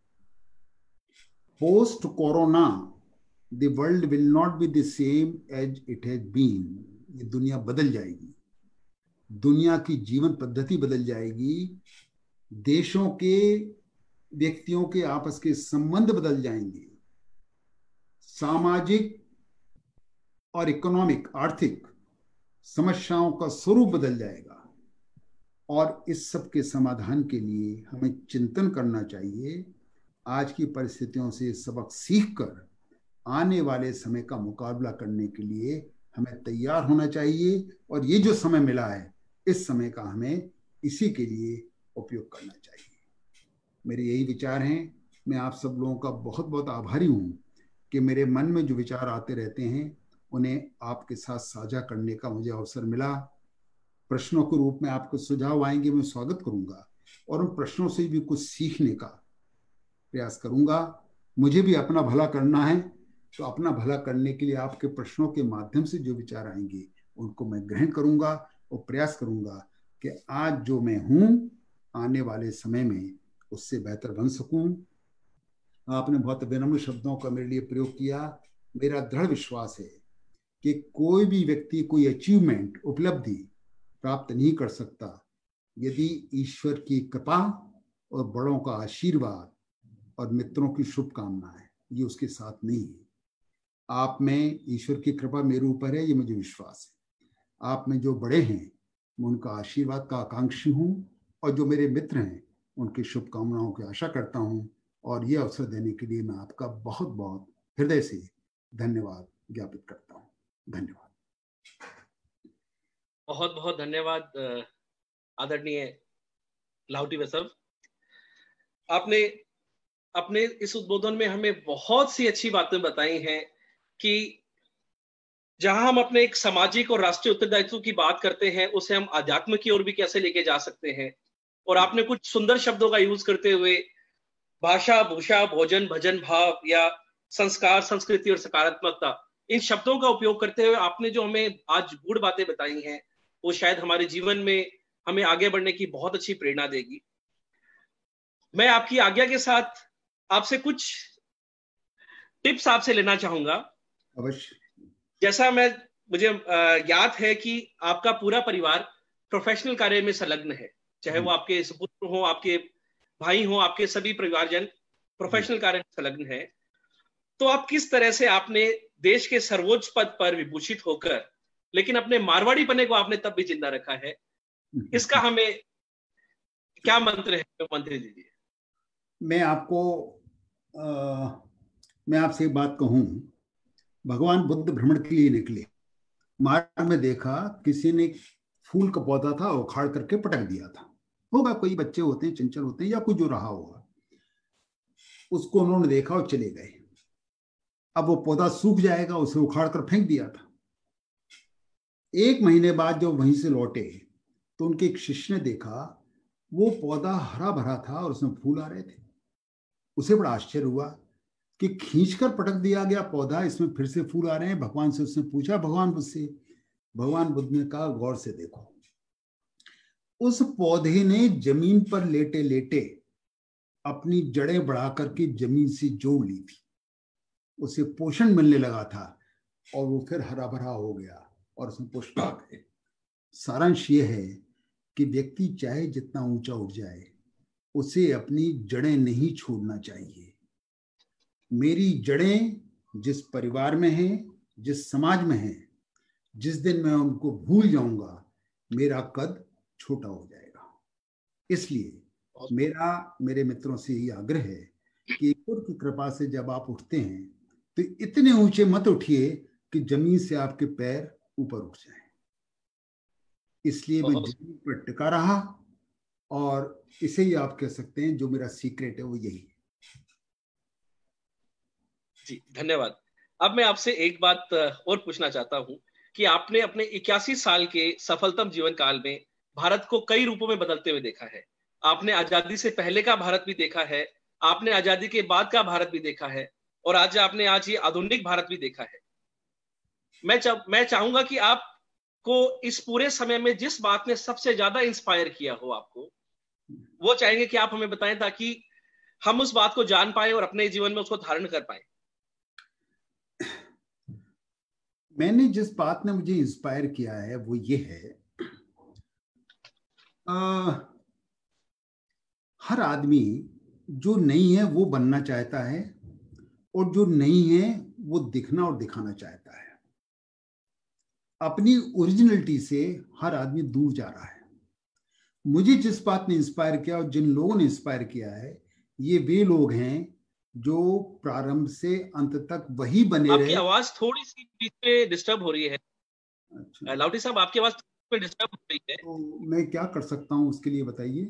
Post corona the world will not be the same as it has been. ये दुनिया बदल जाएगी, दुनिया की जीवन पद्धति बदल जाएगी, देशों के व्यक्तियों के आपस के संबंध बदल जाएंगे, सामाजिक और इकोनॉमिक आर्थिक समस्याओं का स्वरूप बदल जाएगा। और इस सब के समाधान के लिए हमें चिंतन करना चाहिए। आज की परिस्थितियों से सबक सीखकर आने वाले समय का मुकाबला करने के लिए हमें तैयार होना चाहिए। और ये जो समय मिला है, इस समय का हमें इसी के लिए उपयोग करना चाहिए। मेरे यही विचार हैं। मैं आप सब लोगों का बहुत बहुत आभारी हूँ कि मेरे मन में जो विचार आते रहते हैं उन्हें आपके साथ साझा करने का मुझे अवसर मिला। प्रश्नों के रूप में आपको सुझाव आएंगे, मैं स्वागत करूंगा और उन प्रश्नों से भी कुछ सीखने का प्रयास करूंगा। मुझे भी अपना भला करना है, तो अपना भला करने के लिए आपके प्रश्नों के माध्यम से जो विचार आएंगे उनको मैं ग्रहण करूंगा और प्रयास करूंगा कि आज जो मैं हूं आने वाले समय में उससे बेहतर बन सकूं। आपने बहुत विनम्र शब्दों का मेरे लिए प्रयोग किया। मेरा दृढ़ विश्वास है कि कोई भी व्यक्ति कोई अचीवमेंट, उपलब्धि प्राप्त नहीं कर सकता यदि ईश्वर की कृपा और बड़ों का आशीर्वाद और मित्रों की शुभकामनाएं ये उसके साथ नहीं है। आप में ईश्वर की कृपा मेरे ऊपर है, ये मुझे विश्वास है। आप में जो बड़े हैं मैं उनका आशीर्वाद का आकांक्षी हूँ और जो मेरे मित्र हैं उनकी शुभकामनाओं की आशा करता हूँ। और ये अवसर देने के लिए मैं आपका बहुत बहुत हृदय से धन्यवाद ज्ञापित करता हूँ। धन्यवाद। बहुत बहुत धन्यवाद आदरणीय लाहौटी बसव। आपने अपने इस उद्बोधन में हमें बहुत सी अच्छी बातें बताई हैं कि जहां हम अपने एक सामाजिक और राष्ट्रीय उत्तरदायित्व की बात करते हैं, उसे हम अध्यात्म की ओर भी कैसे लेके जा सकते हैं। और आपने कुछ सुंदर शब्दों का यूज करते हुए भाषा, भूषा, भोजन, भजन, भाव या संस्कार, संस्कृति और सकारात्मकता, इन शब्दों का उपयोग करते हुए आपने जो हमें आज गूढ़ बातें बताई हैं, वो शायद हमारे जीवन में हमें आगे बढ़ने की बहुत अच्छी प्रेरणा देगी। मैं आपकी आज्ञा के साथ आपसे कुछ टिप्स आपसे लेना चाहूंगा। अवश्य। जैसा मुझे याद है कि आपका पूरा परिवार प्रोफेशनल कार्य में संलग्न है, चाहे वो आपके सुपुत्र हो, आपके भाई हो, आपके सभी परिवारजन प्रोफेशनल कार्य में संलग्न है। तो आप किस तरह से आपने देश के सर्वोच्च पद पर विभूषित होकर, लेकिन अपने मारवाड़ी पने को आपने तब भी जिंदा रखा है, इसका हमें क्या मंत्र है, तो मंत्र दीजिए। मैं आपसे एक बात कहूं। भगवान बुद्ध भ्रमण के लिए निकले, मार्ग में देखा किसी ने फूल का पौधा था, उखाड़ करके पटक दिया था। होगा कोई बच्चे होते हैं, चंचल होते हैं, या कुछ जो रहा होगा, उसको उन्होंने देखा और चले गए। अब वो पौधा सूख जाएगा, उसे उखाड़ कर फेंक दिया था। 1 महीने बाद जब वहीं से लौटे तो उनके एक शिष्य ने देखा वो पौधा हरा भरा था और उसमें फूल आ रहे थे। उसे बड़ा आश्चर्य हुआ कि खींचकर पटक दिया गया पौधा, इसमें फिर से फूल आ रहे हैं। भगवान से उसने पूछा, भगवान बुद्ध से। भगवान बुद्ध ने कहा, गौर से देखो, उस पौधे ने जमीन पर लेटे लेटे अपनी जड़ें बढ़ा करके जमीन से जोड़ ली थी, उसे पोषण मिलने लगा था और वो फिर हरा भरा हो गया और उसमें पुष्प आ गए। सारांश ये है कि व्यक्ति चाहे जितना ऊंचा उठ जाए, उसे अपनी जड़ें नहीं छोड़ना चाहिए। मेरी जड़ें जिस परिवार में हैं, जिस समाज में हैं, जिस दिन मैं उनको भूल जाऊंगा, मेरा कद छोटा हो जाएगा। इसलिए मेरे मित्रों से ये आग्रह है कि ईश्वर की कृपा से जब आप उठते हैं तो इतने ऊंचे मत उठिए कि जमीन से आपके पैर ऊपर उठ जाएं। इसलिए मैं जमीन पर टिका रहा, और इसे ही आप कह सकते हैं जो मेरा सीक्रेट है वो यही है। जी, धन्यवाद। अब मैं आपसे एक बात और पूछना चाहता हूं कि आपने अपने 81 साल के सफलतम जीवन काल में भारत को कई रूपों में बदलते हुए देखा है। आपने आजादी से पहले का भारत भी देखा है, आपने आजादी के बाद का भारत भी देखा है, और आज ये आधुनिक भारत भी देखा है। मैं चाहूंगा कि आपको इस पूरे समय में जिस बात ने सबसे ज्यादा इंस्पायर किया हो आपको, वो चाहेंगे कि आप हमें बताएं, ताकि हम उस बात को जान पाए और अपने जीवन में उसको धारण कर पाए। मैंने जिस बात ने मुझे इंस्पायर किया है वो ये है, हर आदमी जो नहीं है वो बनना चाहता है, और जो नहीं है वो दिखना और दिखाना चाहता है। अपनी ओरिजिनलिटी से हर आदमी दूर जा रहा है। मुझे जिस बात ने इंस्पायर किया और जिन लोगों ने इंस्पायर किया है, ये वे लोग हैं जो प्रारंभ से अंत तक वही बने रहे। आपकी आवाज थोड़ी सी बीच में डिस्टर्ब हो रही है। अच्छा, लाउटी साहब, आपकी आवाज में डिस्टर्ब हो रही है। तो मैं क्या कर सकता हूँ उसके लिए बताइए।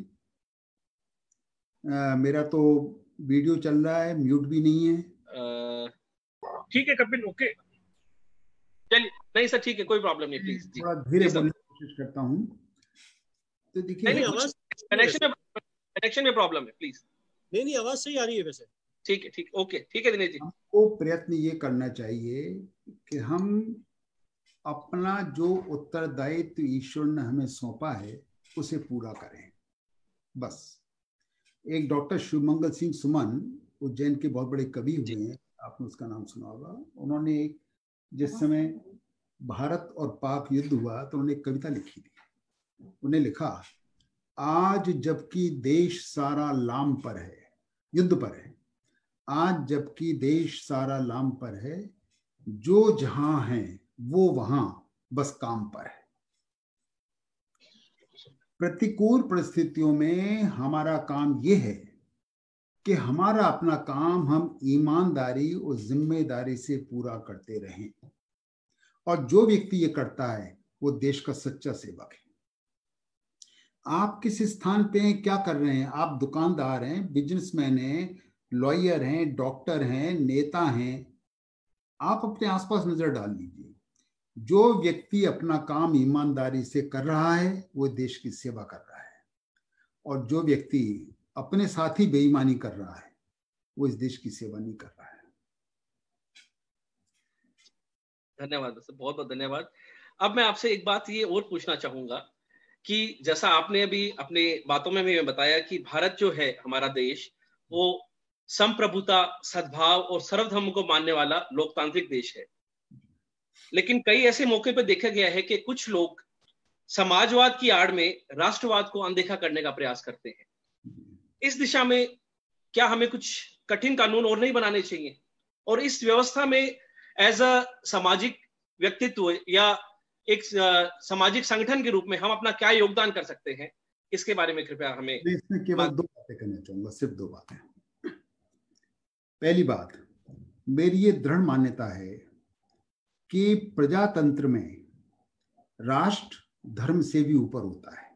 मेरा तो वीडियो चल रहा है, म्यूट भी नहीं है। ठीक है कपिल, ओके, चलिए। नहीं सर, ठीक है, कोई प्रॉब्लम नहीं, प्लीज। थोड़ा धीरे बोलने की कोशिश करता हूँ। तो देखिए, कनेक्शन में प्रॉब्लम है, प्लीज। नहीं, आवाज सही आ रही है वैसे। ठीक है, ओके, ठीक है दिनेश जी। हमको प्रयत्न ये करना चाहिए कि हम अपना जो उत्तरदायित्व ईश्वर ने हमें सौंपा है उसे पूरा करें, बस। एक डॉक्टर शिवमंगल सिंह सुमन, उज्जैन के बहुत बड़े कवि हुए हैं, आपने उसका नाम सुना होगा। उन्होंने जिस समय भारत और पाक युद्ध हुआ तो उन्होंने एक कविता लिखी थी। उन्हें लिखा, आज जबकि देश सारा लाम पर है, युद्ध पर है, आज जबकि देश सारा लाम पर है, जो जहां है वो वहां बस काम पर है। प्रतिकूल परिस्थितियों में हमारा काम यह है कि हमारा अपना काम हम ईमानदारी और जिम्मेदारी से पूरा करते रहें, और जो व्यक्ति ये करता है वो देश का सच्चा सेवक है। आप किस स्थान पे हैं, क्या कर रहे हैं? आप दुकानदार हैं, बिजनेसमैन हैं, लॉयर हैं, डॉक्टर हैं, नेता हैं। आप अपने आसपास नजर डाल लीजिए। जो व्यक्ति अपना काम ईमानदारी से कर रहा है वो देश की सेवा कर रहा है, और जो व्यक्ति अपने साथ ही बेईमानी कर रहा है वो इस देश की सेवा नहीं कर रहा है। धन्यवाद सर, बहुत बहुत धन्यवाद। अब मैं आपसे एक बात ये और पूछना चाहूंगा कि जैसा आपने अभी अपने बातों में भी बताया कि भारत जो है हमारा देश, वो संप्रभुता, सद्भाव और सर्वधर्म को मानने वाला लोकतांत्रिक देश है। लेकिन कई ऐसे मौके पर देखा गया है कि कुछ लोग समाजवाद की आड़ में राष्ट्रवाद को अनदेखा करने का प्रयास करते हैं। इस दिशा में क्या हमें कुछ कठिन कानून और नहीं बनाने चाहिए, और इस व्यवस्था में एज अ सामाजिक व्यक्तित्व या एक सामाजिक संगठन के रूप में हम अपना क्या योगदान कर सकते हैं, इसके बारे में कृपया हमें। मैं इसमें केवल 2 बातें करना चाहूंगा, सिर्फ 2 बातें। पहली बात, मेरी ये दृढ़ मान्यता है कि प्रजातंत्र में राष्ट्र धर्म से भी ऊपर होता है।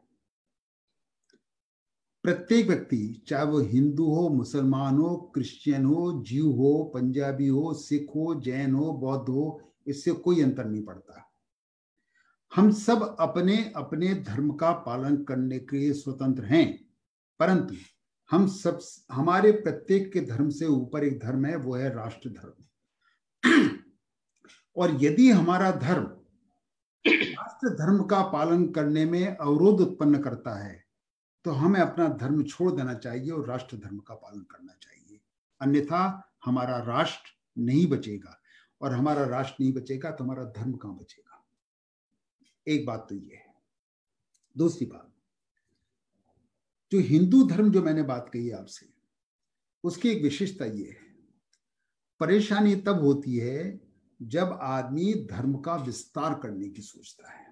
प्रत्येक व्यक्ति, चाहे वो हिंदू हो, मुसलमान हो, क्रिश्चियन हो, जीव हो, पंजाबी हो, सिख हो, जैन हो, बौद्ध हो, इससे कोई अंतर नहीं पड़ता। हम सब अपने अपने धर्म का पालन करने के लिए स्वतंत्र हैं, परंतु हम सब, हमारे प्रत्येक के धर्म से ऊपर एक धर्म है, वो है राष्ट्र धर्म। और यदि हमारा धर्म राष्ट्र धर्म का पालन करने में अवरोध उत्पन्न करता है तो हमें अपना धर्म छोड़ देना चाहिए और राष्ट्र धर्म का पालन करना चाहिए, अन्यथा हमारा राष्ट्र नहीं बचेगा, और हमारा राष्ट्र नहीं बचेगा तो हमारा धर्म कहां बचेगा। एक बात तो ये है। दूसरी बात, जो हिंदू धर्म जो मैंने बात कही आपसे, उसकी एक विशेषता ये है, परेशानी तब होती है जब आदमी धर्म का विस्तार करने की सोचता है।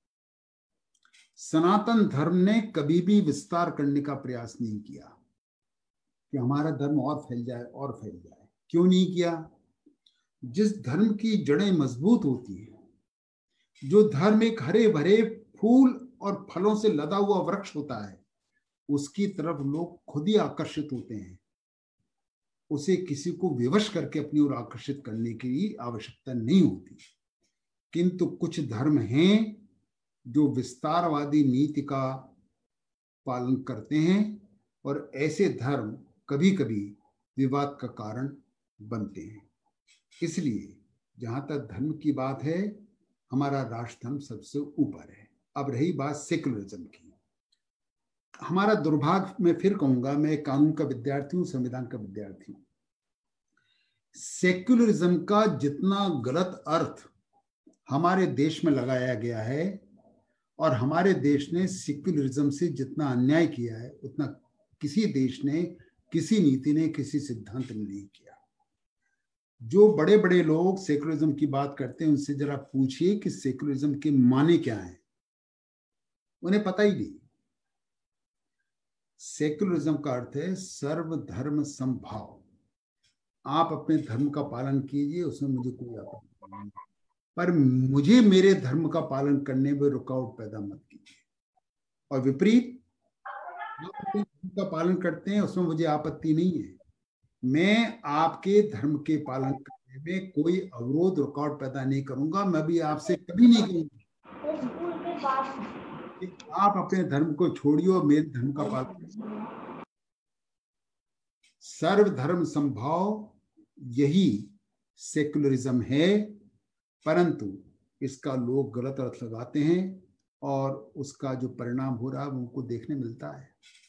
सनातन धर्म ने कभी भी विस्तार करने का प्रयास नहीं किया कि हमारा धर्म और फैल जाए और फैल जाए। क्यों नहीं किया? जिस धर्म की जड़ें मजबूत होती हैं, जो धर्म एक हरे भरे फूल और फलों से लदा हुआ वृक्ष होता है, उसकी तरफ लोग खुद ही आकर्षित होते हैं। उसे किसी को विवश करके अपनी ओर आकर्षित करने की आवश्यकता नहीं होती। किंतु कुछ धर्म हैं जो विस्तारवादी नीति का पालन करते हैं, और ऐसे धर्म कभी कभी विवाद का कारण बनते हैं। इसलिए जहां तक धर्म की बात है, हमारा राष्ट्र धर्म सबसे ऊपर है। अब रही बात सेकुलरिज्म की, हमारा दुर्भाग्य, मैं फिर कहूंगा, मैं कानून का विद्यार्थी हूं, संविधान का विद्यार्थी हूं, सेक्युलरिज्म का जितना गलत अर्थ हमारे देश में लगाया गया है और हमारे देश ने सेक्युलरिज्म से जितना अन्याय किया है, उतना किसी देश ने, किसी नीति ने, किसी सिद्धांत ने नहीं किया। जो बड़े बड़े लोग सेक्युलरिज्म की बात करते हैं, उनसे जरा पूछिए कि सेक्युलरिज्म के माने क्या हैं, उन्हें पता ही नहीं। सेक्युलरिज्म का अर्थ है सर्वधर्म समभाव। आप अपने धर्म का पालन कीजिए, उसमें मुझे कोई आपत्ति नहीं, पर मुझे मेरे धर्म का पालन करने में रुकावट पैदा मत कीजिए। और विपरीत, आप अपने धर्म का पालन करते हैं, उसमें मुझे आपत्ति नहीं है। मैं आपके धर्म के पालन करने में कोई अवरोध, रुकावट पैदा नहीं करूंगा। मैं भी आपसे कभी नहीं कहूंगा कि आप अपने धर्म को छोड़िए और मेरे धर्म का पालन करिए। सर्वधर्म समभाव, यही सेकुलरिज्म है, परंतु इसका लोग गलत अर्थ लगाते हैं और उसका जो परिणाम हो रहा है उनको देखने मिलता है।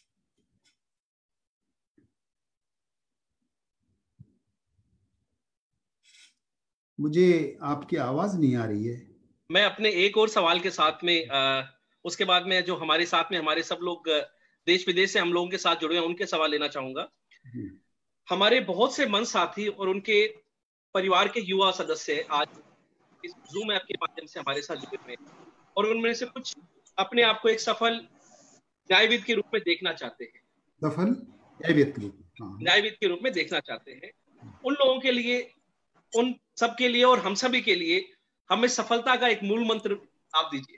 मुझे आपकी आवाज नहीं आ रही है। मैं अपने एक और सवाल के साथ में उसके बाद में जो हमारे साथ में हमारे सब लोग देश विदेश से हम लोगों के साथ जुड़े हैं, उनके सवाल लेना चाहूंगा। हमारे बहुत से मंच साथी और उनके परिवार के युवा सदस्य आज इस जूम ऐप के माध्यम से हमारे साथ जुड़े हुए हैं, और उनमें से कुछ अपने आप को एक सफल न्यायविद के रूप में देखना चाहते हैं। सफल न्यायविद के रूप में, न्यायविद के रूप में देखना चाहते हैं। उन लोगों के लिए, उन सब के लिए और हम सभी के लिए हमें सफलता का एक मूल मंत्र आप दीजिए।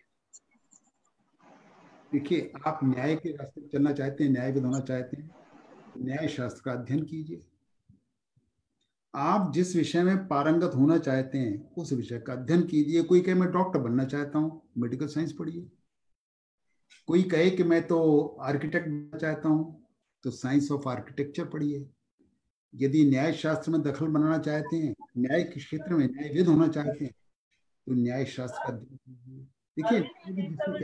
देखिए, आप न्याय के रास्ते पर चलना चाहते हैं, न्यायविद होना चाहते हैं, न्याय शास्त्र का अध्ययन कीजिए। आप जिस विषय में पारंगत होना चाहते हैं उस विषय का अध्ययन कीजिए। कोई कहे मैं डॉक्टर बनना चाहता हूँ, मेडिकल साइंस पढ़िए। कोई कहे कि मैं तो आर्किटेक्ट बनना चाहता हूँ, तो साइंस ऑफ आर्किटेक्चर पढ़िए। यदि न्याय शास्त्र में दखल बनाना चाहते हैं, न्याय के क्षेत्र में न्यायविद होना चाहते हैं, तो न्याय शास्त्र का अध्ययन कीजिए। देखिए,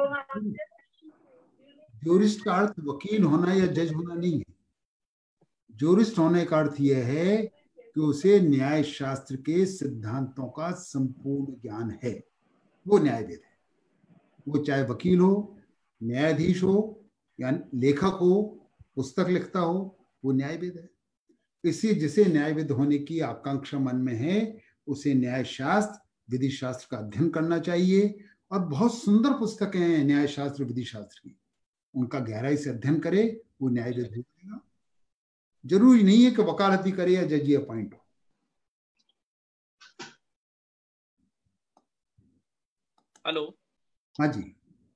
ज्यूरिस्ट का अर्थ वकील होना या जज होना नहीं है। ज्यूरिस्ट होने का अर्थ यह है कि उसे न्याय शास्त्र के सिद्धांतों का संपूर्ण ज्ञान है, वो न्यायविद है। वो चाहे वकील हो, न्यायाधीश हो या लेखक हो, पुस्तक लिखता हो, वो न्यायविद है। इसी जिसे न्यायविद होने की आकांक्षा मन में है, उसे न्याय शास्त्र, विधि शास्त्र का अध्ययन करना चाहिए। और बहुत सुंदर पुस्तकें हैं न्याय शास्त्र, विधि शास्त्र की, उनका गहराई से अध्ययन करे, वो न्यायविद हो जाएगा। जरूरी नहीं है कि वकालती करे या जज अपॉइंट हो। हेलो। हाँ जी।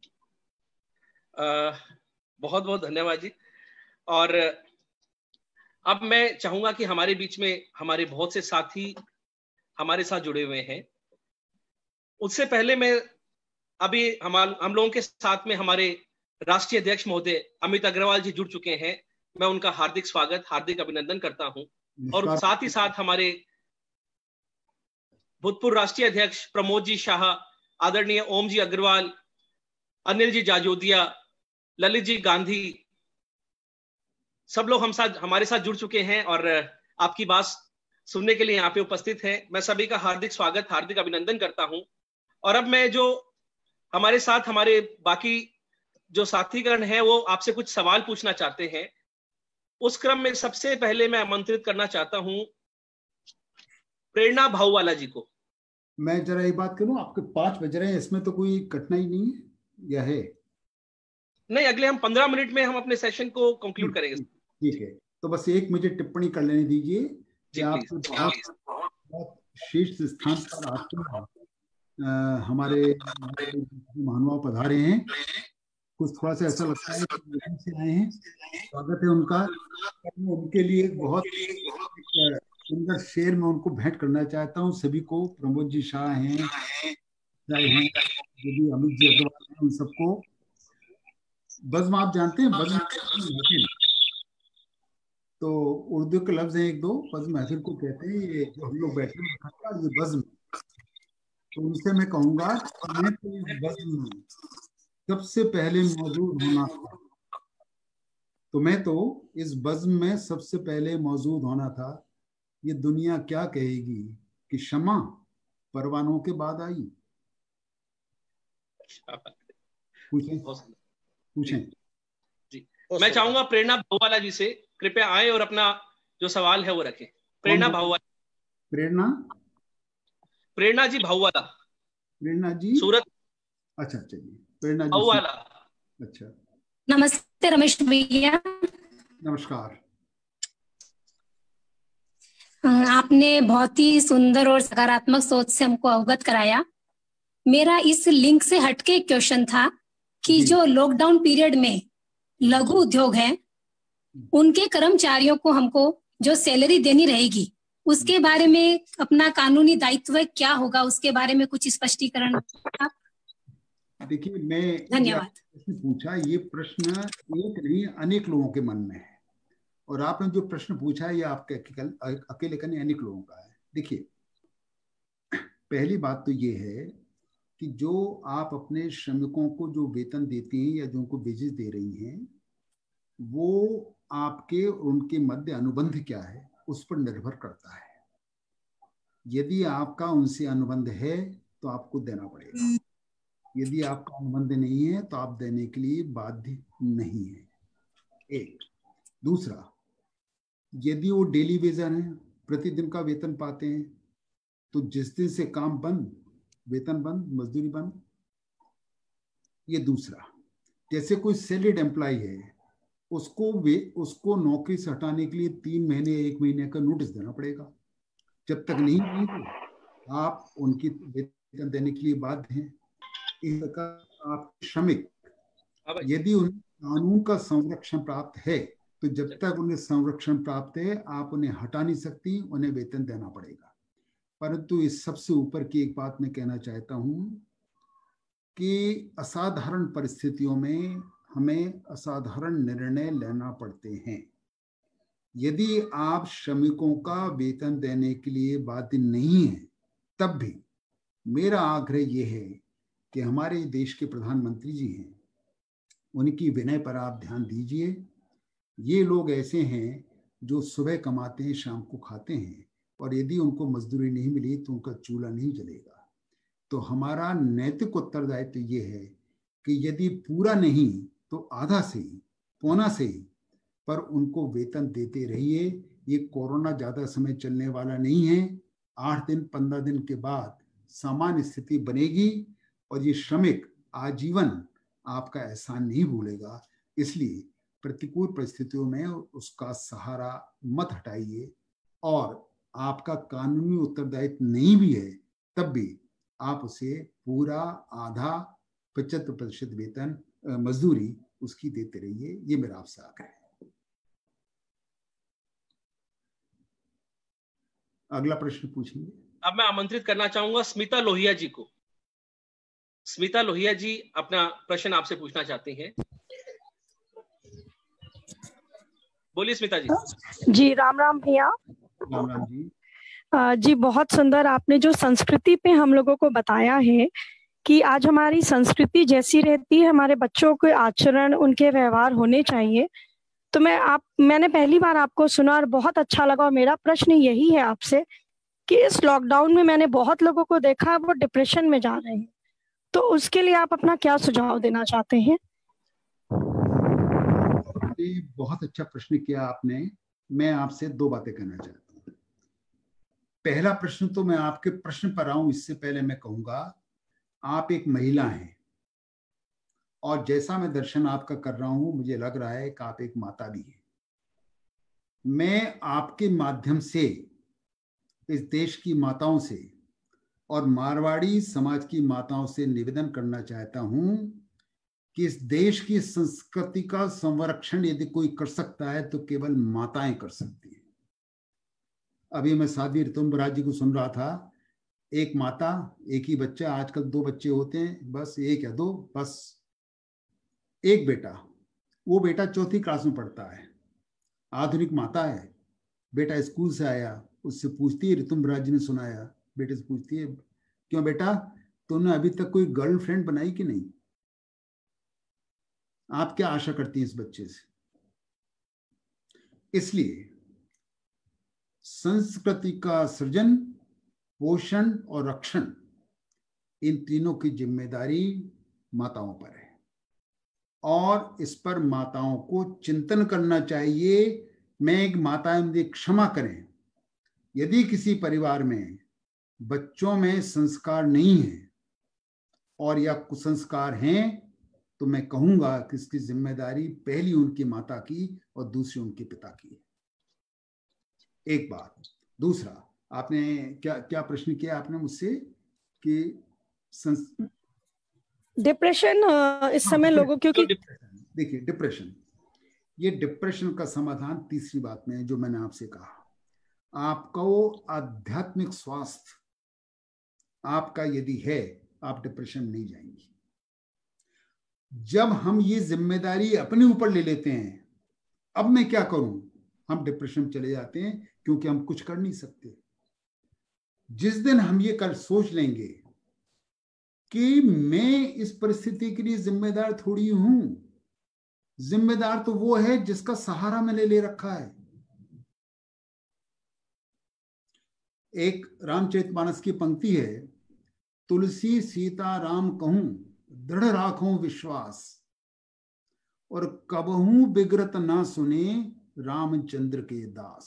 बहुत बहुत धन्यवाद जी। और अब मैं चाहूंगा कि हमारे बीच में हमारे बहुत से साथी हमारे साथ जुड़े हुए हैं। उससे पहले मैं अभी हम लोगों के साथ में हमारे राष्ट्रीय अध्यक्ष महोदय अमित अग्रवाल जी जुड़ चुके हैं। मैं उनका हार्दिक स्वागत, हार्दिक अभिनंदन करता हूं। और साथ ही साथ हमारे भूतपूर्व राष्ट्रीय अध्यक्ष प्रमोद जी शाह, आदरणीय ओम जी अग्रवाल, अनिल जी जाजोदिया, ललित जी गांधी, सब लोग हमारे साथ जुड़ चुके हैं और आपकी बात सुनने के लिए यहाँ पे उपस्थित हैं। मैं सभी का हार्दिक स्वागत, हार्दिक अभिनंदन करता हूं। और अब मैं जो हमारे साथ हमारे बाकी जो साथीगण हैं वो आपसे कुछ सवाल पूछना चाहते हैं। उस क्रम में सबसे पहले मैं आमंत्रित करना चाहता हूं प्रेरणा भाऊवाला जी को। मैं जरा एक बात करूं, आपके 5 बज रहे हैं, इसमें तो कोई कठिनाई नहीं है या है? नहीं, अगले हम 15 मिनट में हम अपने सेशन को कंक्लूड करेंगे। ठीक है, तो बस एक मुझे टिप्पणी कर लेने दीजिए कि आप बहुत शीर्ष स्थान पर आपके हमारे महानुभाव पधारे हैं। कुछ थोड़ा सा ऐसा लगता है कि से आए हैं, स्वागत है उनका। उनके लिए बहुत सुंदर शेर में उनको भेंट करना चाहता हूँ सभी को। प्रमोद जी शाह हैं, अमित जी अग्रवाल हैं, उन सबको। बज़्म आप जानते हैं? बज़्म महफिल, तो उर्दू के लफ्ज हैं एक दो। बज़्म महफिल को कहते हैं, ये जो हम लोग बैठे हैं ये बज़्म। तो उनसे मैं कहूंगा मैं तो इस बज़्म में सबसे पहले मौजूद होना था। तो मैं तो इस बज़्म में सबसे पहले मौजूद होना था। ये दुनिया क्या कहेगी कि शमा परवानों के बाद आई। पूछें पूछें। जी, मैं चाहूंगा प्रेरणा भाऊवाला जी से कृपया आए और अपना जो सवाल है वो रखें। प्रेरणा भाऊवाला। प्रेरणा जी भाऊवाला। प्रेरणा जी सूरत। अच्छा चलिए, प्रेरणा जी भाऊवाला। अच्छा, नमस्ते रमेश भैया। नमस्कार। आपने बहुत ही सुंदर और सकारात्मक सोच से हमको अवगत कराया। मेरा इस लिंक से हटके क्वेश्चन था कि जो लॉकडाउन पीरियड में लघु उद्योग हैं, उनके कर्मचारियों को हमको जो सैलरी देनी रहेगी, उसके बारे में अपना कानूनी दायित्व क्या होगा, उसके बारे में कुछ स्पष्टीकरण। देखिए, मैं धन्यवाद। पूछा ये प्रश्न एक नहीं अनेक लोगों के मन में है, और आपने जो प्रश्न पूछा है ये आपके अकेले का नहीं, अनेक लोगों का है। देखिए, पहली बात तो ये है कि जो आप अपने श्रमिकों को जो वेतन देते हैं या जो उनको वेजेस दे रही हैं, वो आपके और उनके मध्य अनुबंध क्या है उस पर निर्भर करता है। यदि आपका उनसे अनुबंध है तो आपको देना पड़ेगा, यदि आपका अनुबंध नहीं है तो आप देने के लिए बाध्य नहीं है। एक। दूसरा, यदि वो डेली वेजर हैं, प्रतिदिन का वेतन पाते हैं, तो जिस दिन से काम बंद, वेतन बंद, मजदूरी बंद। ये दूसरा। जैसे कोई सैलरीड एम्प्लॉय है, उसको नौकरी से हटाने के लिए 3 महीने 1 महीने का नोटिस देना पड़ेगा। जब तक नहीं देंगे आप उनकी वेतन देने के लिए बाध्य हैं। इस प्रकार आप श्रमिक यदि उन्हें कानून का संरक्षण प्राप्त है तो जब तक उन्हें संरक्षण प्राप्त है आप उन्हें हटा नहीं सकती, उन्हें वेतन देना पड़ेगा। परंतु इस सबसे ऊपर की एक बात मैं कहना चाहता हूं कि असाधारण परिस्थितियों में हमें असाधारण निर्णय लेना पड़ते हैं। यदि आप श्रमिकों का वेतन देने के लिए बाध्य नहीं है, तब भी मेरा आग्रह यह है कि हमारे देश के प्रधानमंत्री जी हैं, उनकी विनय पर आप ध्यान दीजिए। ये लोग ऐसे हैं जो सुबह कमाते हैं, शाम को खाते हैं, और यदि उनको मजदूरी नहीं मिली तो उनका चूल्हा नहीं जलेगा। तो हमारा नैतिक उत्तरदायित्व ये है कि यदि पूरा नहीं तो आधा से ही, पौना से ही, पर उनको वेतन देते रहिए। ये कोरोना ज्यादा समय चलने वाला नहीं है। 8 दिन 15 दिन के बाद सामान्य स्थिति बनेगी और ये श्रमिक आजीवन आपका एहसान नहीं भूलेगा। इसलिए प्रतिकूल परिस्थितियों में उसका सहारा मत हटाइए, और आपका कानूनी उत्तरदायित्व नहीं भी है तब भी आप उसे पूरा, आधा, 75% वेतन, मजदूरी उसकी देते रहिए। ये मेरा आपसे आग्रह है। अगला प्रश्न पूछेंगे। अब मैं आमंत्रित करना चाहूंगा स्मिता लोहिया जी को। स्मिता लोहिया जी अपना प्रश्न आपसे पूछना चाहती हैं। बोलिए स्मिता जी। जी राम राम भैया। राम राम जी। जी बहुत सुंदर आपने जो संस्कृति पे हम लोगों को बताया है कि आज हमारी संस्कृति जैसी रहती है, हमारे बच्चों के आचरण, उनके व्यवहार होने चाहिए। तो मैंने पहली बार आपको सुना और बहुत अच्छा लगा। और मेरा प्रश्न यही है आपसे कि इस लॉकडाउन में मैंने बहुत लोगों को देखा वो डिप्रेशन में जा रहे हैं, तो उसके लिए आप अपना क्या सुझाव देना चाहते हैं? बहुत अच्छा प्रश्न किया आपने। मैं आपसे 2 बातें कहना चाहता हूँ। पहला प्रश्न तो मैं आपके प्रश्न पर आऊं इससे पहले मैं कहूंगा, आप एक महिला हैं और जैसा मैं दर्शन आपका कर रहा हूं मुझे लग रहा है कि आप एक माता भी हैं। मैं आपके माध्यम से इस देश की माताओं से और मारवाड़ी समाज की माताओं से निवेदन करना चाहता हूं कि इस देश की संस्कृति का संरक्षण यदि कोई कर सकता है तो केवल माताएं कर सकती हैं। अभी मैं साध्वी ऋतुम्बरा जी को सुन रहा था। एक माता, एक ही बच्चा, आजकल 2 बच्चे होते हैं, बस 1 या 2, बस एक बेटा। वो बेटा 4th क्लास में पढ़ता है, आधुनिक माता है। बेटा स्कूल से आया, उससे पूछती है, ऋतुम्बरा जी ने सुनाया, बेटे से पूछती है, क्यों बेटा तूने अभी तक कोई गर्लफ्रेंड बनाई कि नहीं? आप क्या आशा करती हैं इस बच्चे से? इसलिए संस्कृति का सृजन, पोषण और रक्षण, इन तीनों की जिम्मेदारी माताओं पर है और इस पर माताओं को चिंतन करना चाहिए। मैं एक माता, मुझे क्षमा करें, यदि किसी परिवार में बच्चों में संस्कार नहीं है और या कुसंस्कार हैं तो मैं कहूंगा कि इसकी जिम्मेदारी पहली उनकी माता की और दूसरी उनके पिता की है। एक बात। दूसरा, आपने क्या प्रश्न किया आपने मुझसे कि डिप्रेशन इस समय लोगों, क्योंकि देखिए डिप्रेशन, ये डिप्रेशन का समाधान तीसरी बात में जो मैंने आपसे कहा, आपको आध्यात्मिक स्वास्थ्य आपका यदि है, आप डिप्रेशन में नहीं जाएंगी। जब हम ये जिम्मेदारी अपने ऊपर ले लेते हैं, अब मैं क्या करूं, हम डिप्रेशन में चले जाते हैं क्योंकि हम कुछ कर नहीं सकते। जिस दिन हम ये कर सोच लेंगे कि मैं इस परिस्थिति के लिए जिम्मेदार थोड़ी हूं, जिम्मेदार तो वो है जिसका सहारा मैंने ले रखा है। एक रामचरितमानस की पंक्ति है, तुलसी सीता राम कहूं दृढ़ राखूं विश्वास, और कबहू बिगड़त ना सुने रामचंद्र के दास।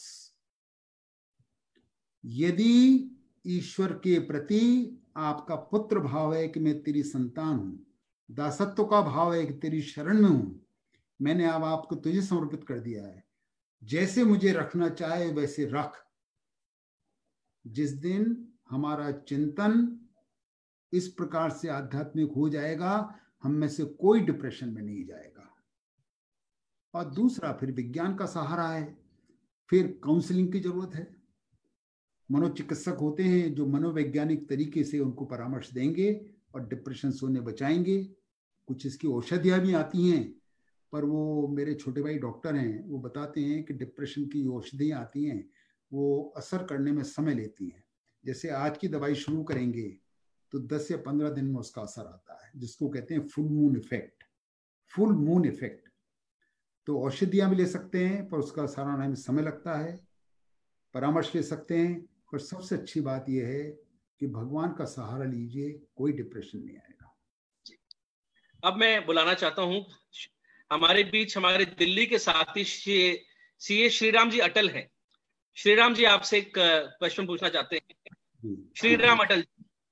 यदि ईश्वर के प्रति आपका पुत्र भाव है कि मैं तेरी संतान हूं, दासत्व का भाव है कि तेरी शरण में हूं, मैंने अब आपको तुझे समर्पित कर दिया है, जैसे मुझे रखना चाहे वैसे रख। जिस दिन हमारा चिंतन इस प्रकार से आध्यात्मिक हो जाएगा, हम में से कोई डिप्रेशन में नहीं जाएगा। और दूसरा फिर विज्ञान का सहारा है, फिर काउंसलिंग की जरूरत है। मनोचिकित्सक होते हैं जो मनोवैज्ञानिक तरीके से उनको परामर्श देंगे और डिप्रेशन से उन्हें बचाएंगे। कुछ इसकी औषधियां भी आती हैं, पर वो मेरे छोटे भाई डॉक्टर हैं, वो बताते हैं कि डिप्रेशन की औषधियां आती हैं वो असर करने में समय लेती हैं। जैसे आज की दवाई शुरू करेंगे तो 10 या 15 दिन में उसका असर आता है, जिसको कहते हैं full moon effect. Full moon effect. तो औषधियां भी ले सकते हैं, पर उसका असर आने में समय लगता है। परामर्श ले सकते हैं, पर सबसे अच्छी बात यह है कि भगवान का सहारा लीजिए, कोई डिप्रेशन नहीं आएगा। अब मैं बुलाना चाहता हूं हमारे बीच हमारे दिल्ली के साथी सीए श्रीराम जी अटल हैं। श्रीराम जी आपसे एक क्वेश्चन पूछना चाहते हैं। श्रीराम अटल।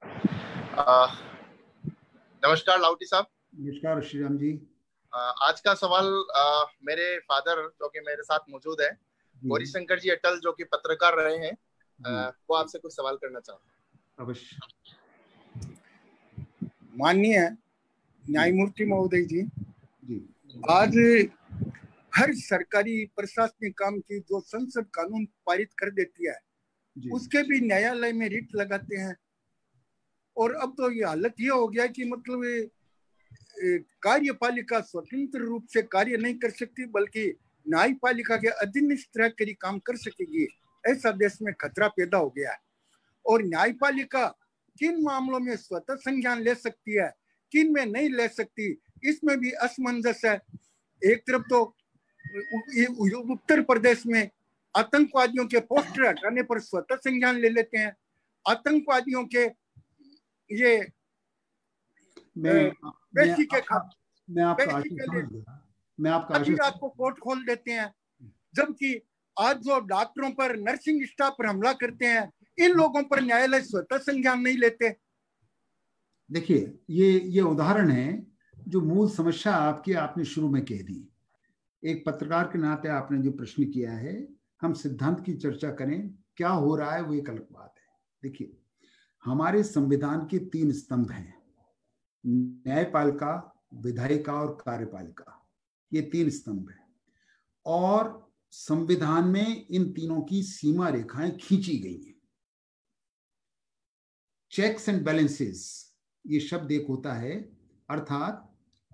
नमस्कार लाउटी साहब। नमस्कार श्रीराम जी। आज का सवाल मेरे फादर जो कि मेरे साथ मौजूद है, गौरी शंकर जी अटल, जो कि पत्रकार रहे हैं, वो आपसे कुछ सवाल करना चाहता हूँ। अवश्य। माननीय न्यायमूर्ति महोदय जी, आज हर सरकारी प्रशासनिक काम की जो संसद कानून पारित कर देती है उसके भी न्यायालय में रिट लगाते हैं। और अब तो ये हालत ये हो गया कि मतलब कार्यपालिका स्वतंत्र रूप से कार्य नहीं कर सकती, बल्कि न्यायपालिका के अधीन इस तरह के काम कर सकेगी, ऐसा देश में खतरा पैदा हो गया है। और न्यायपालिका किन मामलों में स्वतः संज्ञान ले सकती है, किन में नहीं ले सकती, इसमें भी असमंजस है। एक तरफ तो उत्तर प्रदेश में आतंकवादियों के पोस्टर हटाने पर स्वतः संज्ञान ले लेते हैं। आतंकवादियों के ये मैं आपको कोर्ट खोल देते हैं, जबकि आज जो डॉक्टरों पर, नर्सिंग स्टाफ पर हमला करते हैं, इन लोगों पर न्यायालय स्वतः संज्ञान नहीं लेते। देखिए, ये उदाहरण है जो मूल समस्या आपने शुरू में कह दी। एक पत्रकार के नाते आपने जो प्रश्न किया है, हम सिद्धांत की चर्चा करें, क्या हो रहा है वो एक अलग बात है। देखिए, हमारे संविधान के 3 स्तंभ हैं, न्यायपालिका, विधायिका और कार्यपालिका। ये 3 स्तंभ हैं और संविधान में इन तीनों की सीमा रेखाएं खींची गई हैं। चेक्स एंड बैलेंसेस ये शब्द एक होता है, अर्थात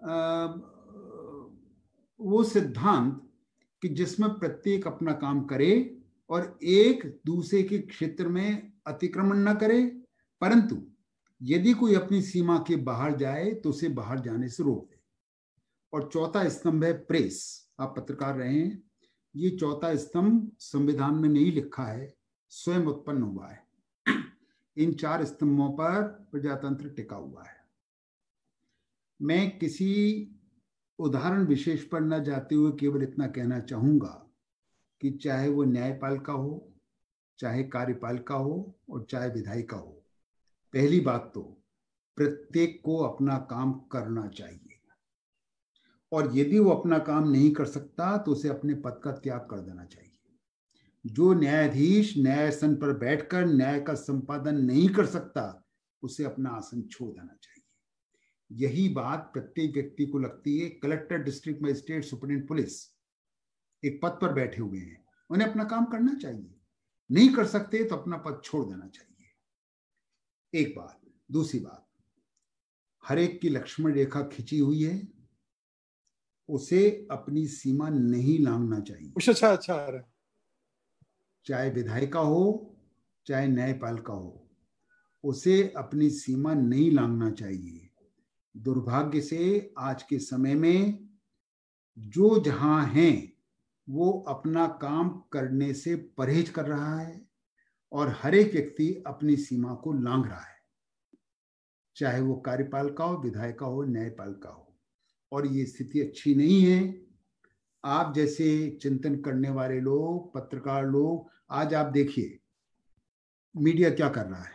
वो सिद्धांत कि जिसमें प्रत्येक अपना काम करे और एक दूसरे के क्षेत्र में अतिक्रमण न करे, परंतु यदि कोई अपनी सीमा के बाहर जाए तो उसे बाहर जाने से रोक दे। और चौथा स्तंभ है प्रेस। आप पत्रकार रहे हैं, ये चौथा स्तंभ संविधान में नहीं लिखा है, स्वयं उत्पन्न हुआ है। इन 4 स्तंभों पर प्रजातंत्र टिका हुआ है। मैं किसी उदाहरण विशेष पर न जाते हुए केवल इतना कहना चाहूंगा कि चाहे वो न्यायपालिका हो, चाहे कार्यपालिका हो और चाहे विधायिका हो, पहली बात तो प्रत्येक को अपना काम करना चाहिए, और यदि वो अपना काम नहीं कर सकता तो उसे अपने पद का त्याग कर देना चाहिए। जो न्यायाधीश न्यायासन पर बैठकर न्याय का संपादन नहीं कर सकता, उसे अपना आसन छोड़ देना चाहिए। यही बात प्रत्येक व्यक्ति को लगती है। Collector, district magistrate, supreme police एक पद पर बैठे हुए हैं, उन्हें अपना काम करना चाहिए। नहीं कर सकते तो अपना पद छोड़ देना चाहिए। एक बात। दूसरी बात, हर एक की लक्ष्मण रेखा खिंची हुई है, उसे अपनी सीमा नहीं लांघना चाहिए। अच्छा। चाहे विधायिका हो चाहे न्यायपालिका हो, उसे अपनी सीमा नहीं लांघना चाहिए। दुर्भाग्य से आज के समय में जो जहां हैं वो अपना काम करने से परहेज कर रहा है और हर एक व्यक्ति अपनी सीमा को लांघ रहा है, चाहे वो कार्यपालिका हो, विधायिका हो, न्यायपालिका हो। और ये स्थिति अच्छी नहीं है। आप जैसे चिंतन करने वाले लोग, पत्रकार लोग, आज आप देखिए मीडिया क्या कर रहा है।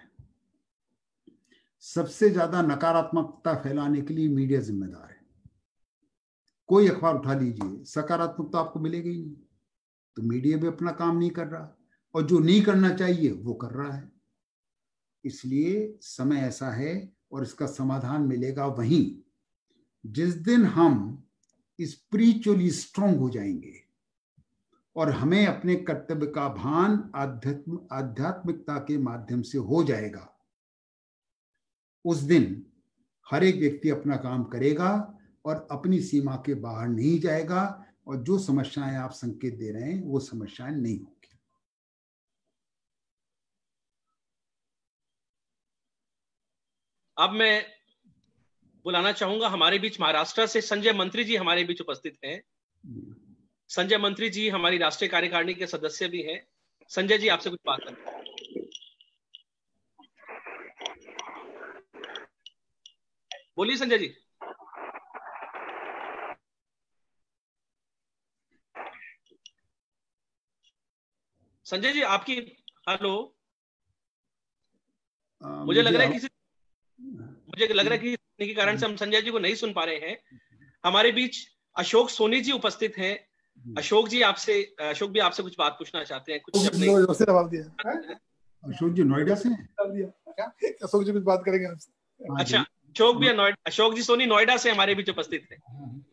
सबसे ज्यादा नकारात्मकता फैलाने के लिए मीडिया जिम्मेदार है। कोई अखबार उठा लीजिए, सकारात्मकता आपको मिलेगी ही नहीं। तो मीडिया भी अपना काम नहीं कर रहा, और जो नहीं करना चाहिए वो कर रहा है। इसलिए समय ऐसा है और इसका समाधान मिलेगा वहीं जिस दिन हम स्पिरिचुअली स्ट्रांग हो जाएंगे और हमें अपने कर्तव्य का भान आध्यात्मिकता के माध्यम से हो जाएगा, उस दिन हर एक व्यक्ति अपना काम करेगा और अपनी सीमा के बाहर नहीं जाएगा, और जो समस्याएं आप संकेत दे रहे हैं वो समस्याएं नहीं होंगी। अब मैं बुलाना चाहूंगा हमारे बीच महाराष्ट्र से संजय मंत्री जी हमारे बीच उपस्थित हैं। संजय मंत्री जी हमारी राष्ट्रीय कार्यकारिणी के सदस्य भी हैं। संजय जी, आपसे कुछ बात करनी है। बोलिए संजय जी। संजय जी आपकी, हेलो, मुझे लग रहा है कि किसी के कारण से हम संजय जी को नहीं सुन पा रहे हैं। हमारे बीच अशोक सोनी जी उपस्थित हैं। अशोक जी आपसे कुछ बात पूछना चाहते हैं, कुछ जवाब दिया। अशोक जी नोएडा से अशोक जी कुछ बात करेंगे आपसे। अच्छा, अशोक जी सोनी नोएडा से हमारे बीच उपस्थित हैं।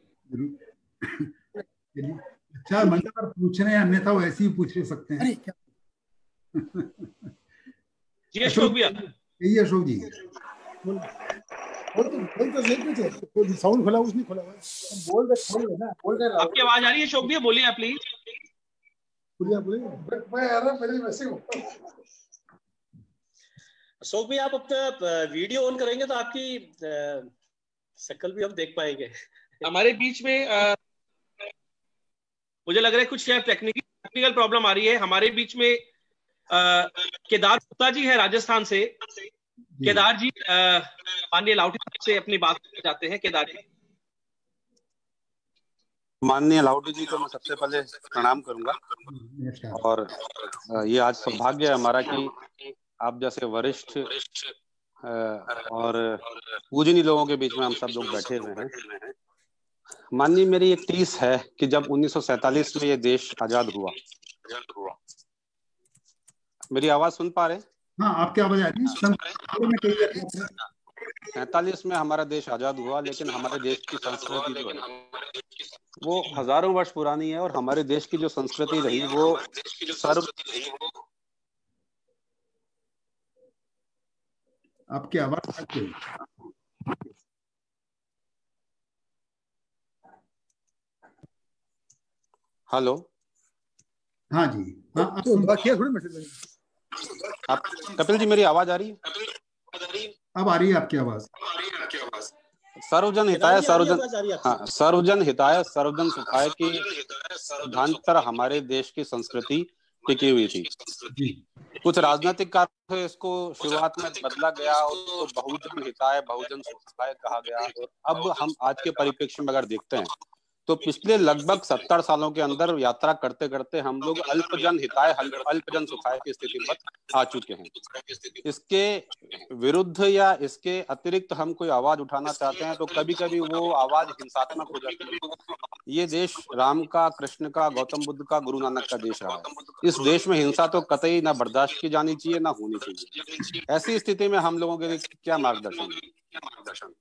अच्छा, मंच पर पूछ रहे हैं, अन्यथा वैसे ही पूछ सकते हैं। जी अशोक भैया। यही अशोक जी साउंड खोला, उसने खोला, बोल रहे आपकी आवाज आ रही है अशोक भैया, बोलिए आप प्लीज। अशोक भैया, आप अपना वीडियो ऑन करेंगे तो आपकी शक्ल भी हम देख पाएंगे। हमारे बीच में मुझे लग रहा है कुछ टेक्निकल प्रॉब्लम आ रही है। हमारे बीच में केदार गुप्ता जी है राजस्थान से। केदार जी माननीय लाउटी से अपनी बात करना चाहते हैं। केदार जी। माननीय लाउटी जी को मैं सबसे पहले प्रणाम करूंगा, और ये आज सौभाग्य है हमारा कि आप जैसे वरिष्ठ और पूजनीय लोगों के बीच में हम सब लोग बैठे हुए हैं। माननीय, मेरी एक टीस है कि जब 1947 में ये देश आजाद हुआ, मेरी आवाज सुन पा रहे हैं? हाँ, आपकी आवाज आ रही है। 47 में हमारा देश आजाद हुआ, लेकिन हमारे देश की संस्कृति जो है वो हजारों वर्ष पुरानी है, और हमारे देश की जो संस्कृति रही वो आपकी आवाज हेलो। हाँ जी, हाँ, आप कपिल जी, मेरी आवाज आ रही है? अब आ रही है आपकी आवाज। सर्वजन हिताय सर्वजन सुखाय की सिद्धांत पर हमारे देश की संस्कृति टिकी हुई थी। कुछ राजनीतिक कारण से इसको शुरुआत में बदला गया, उसको बहुजन हिताय बहुजन सुखाय कहा गया। अब हम आज के परिप्रेक्ष्य में अगर देखते हैं तो पिछले लगभग 70 सालों के अंदर यात्रा करते करते हम लोग अल्पजन हिताय अल्पजन सुखाय की स्थिति पर आ चुके हैं। इसके विरुद्ध या इसके अतिरिक्त हम कोई आवाज उठाना चाहते हैं तो कभी कभी वो आवाज हिंसात्मक हो जाती है। ये देश राम का, कृष्ण का, गौतम बुद्ध का, गुरु नानक का देश रहा है। इस देश में हिंसा तो कतई ना बर्दाश्त की जानी चाहिए, ना होनी चाहिए। ऐसी स्थिति में हम लोगों के लिए क्या मार्गदर्शन?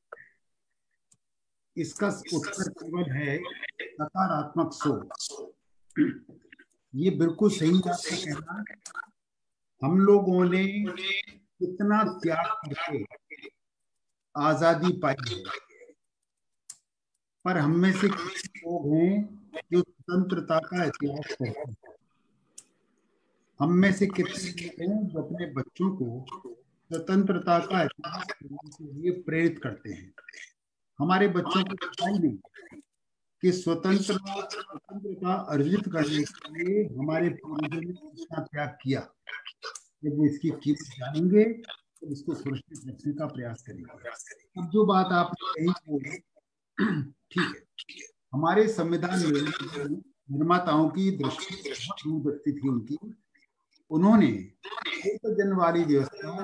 इसका उत्तर केवल है सकारात्मक सोच। ये बिल्कुल सही बात है कहना। हम लोगों ने कितना त्याग करके आजादी पाई है, पर हम में से कुछ लोग हैं जो स्वतंत्रता का इतिहास करते हैं। हम में से कितने लोग हैं जो अपने बच्चों को स्वतंत्रता का इतिहास करने के लिए प्रेरित करते हैं। हमारे बच्चों को पता ही नहीं कि स्वतंत्रता अर्जित करने के लिए हमारे पूर्वजों ने कितना त्याग किया। जब वो इसकी कीमत जानेंगे तो इसको सुरक्षित रखने का प्रयास करेंगे। अब जो बात आपने कही वो ठीक है। हमारे संविधान निर्माताओं की दृष्टि बहुत दूरदृष्टि थी उनकी। उन्होंने एक जन वाली व्यवस्था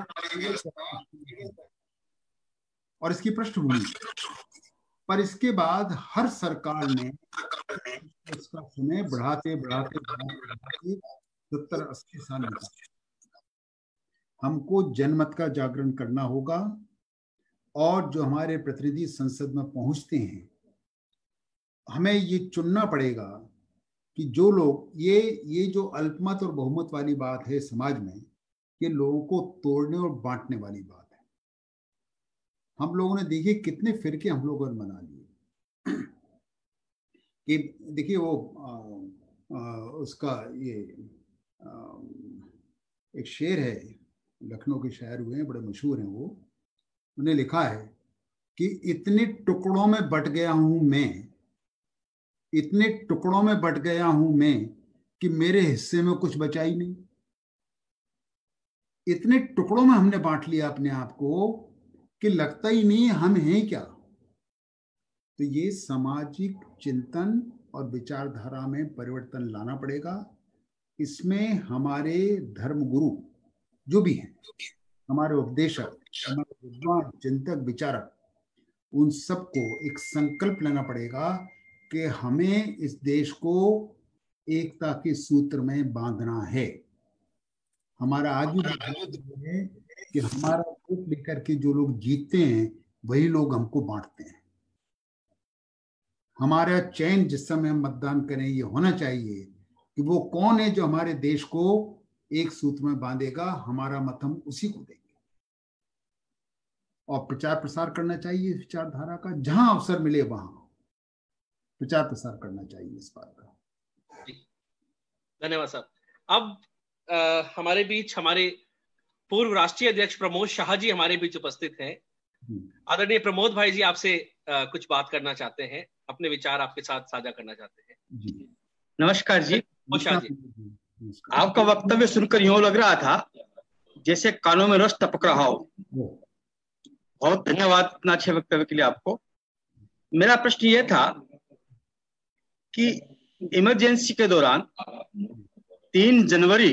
और इसकी पृष्ठभूमि, पर इसके बाद हर सरकार ने इसका समय बढ़ाते 70-80 साल निकाले। हमको जनमत का जागरण करना होगा, और जो हमारे प्रतिनिधि संसद में पहुंचते हैं हमें ये चुनना पड़ेगा कि जो लोग ये जो अल्पमत और बहुमत वाली बात है समाज में, ये लोगों को तोड़ने और बांटने वाली बात है। हम लोगों ने देखिए कितने फिरके हम लोगों ने बना लिए कि देखिए वो उसका ये एक शेर है, लखनऊ के शायर हुए हैं, बड़े मशहूर हैं वो। उन्हें लिखा है कि इतने टुकड़ों में बट गया हूं मैं, इतने टुकड़ों में बट गया हूं मैं कि मेरे हिस्से में कुछ बचा ही नहीं। इतने टुकड़ों में हमने बांट लिया अपने आप को कि लगता ही नहीं हम हैं क्या। तो ये सामाजिक चिंतन और विचारधारा में परिवर्तन लाना पड़ेगा। इसमें हमारे धर्मगुरु जो भी हैं, हमारे उपदेशक, हमारे विद्वान, चिंतक, विचारक, उन सबको एक संकल्प लेना पड़ेगा कि हमें इस देश को एकता के सूत्र में बांधना है। हमारा आज भी है कि हमारा वोट लेकर के जो लोग जीतते हैं वही लोग हमको बांटते हैं। हमारा चयन जिस समय हम मतदान करें ये होना चाहिए कि वो कौन है जो हमारे देश को एक सूत्र में बांधेगा, हमारा मत हम उसी को देंगे। और प्रचार प्रसार करना चाहिए इस विचारधारा का, जहां अवसर मिले वहां प्रचार प्रसार करना चाहिए इस बात का। धन्यवाद साहब। अब हमारे बीच हमारे पूर्व राष्ट्रीय अध्यक्ष प्रमोद शाह जी हमारे बीच उपस्थित हैं। आदरणीय प्रमोद भाई जी आपसे कुछ बात करना चाहते हैं, अपने विचार आपके साथ साझा करना चाहते हैं। जी नमस्कार जी। शाह जी, आपका वक्तव्य सुनकर यूं लग रहा था जैसे कानों में रस टपक रहा हो। बहुत धन्यवाद इतना अच्छे वक्तव्य के लिए आपको। मेरा प्रश्न यह था कि इमरजेंसी के दौरान 3 जनवरी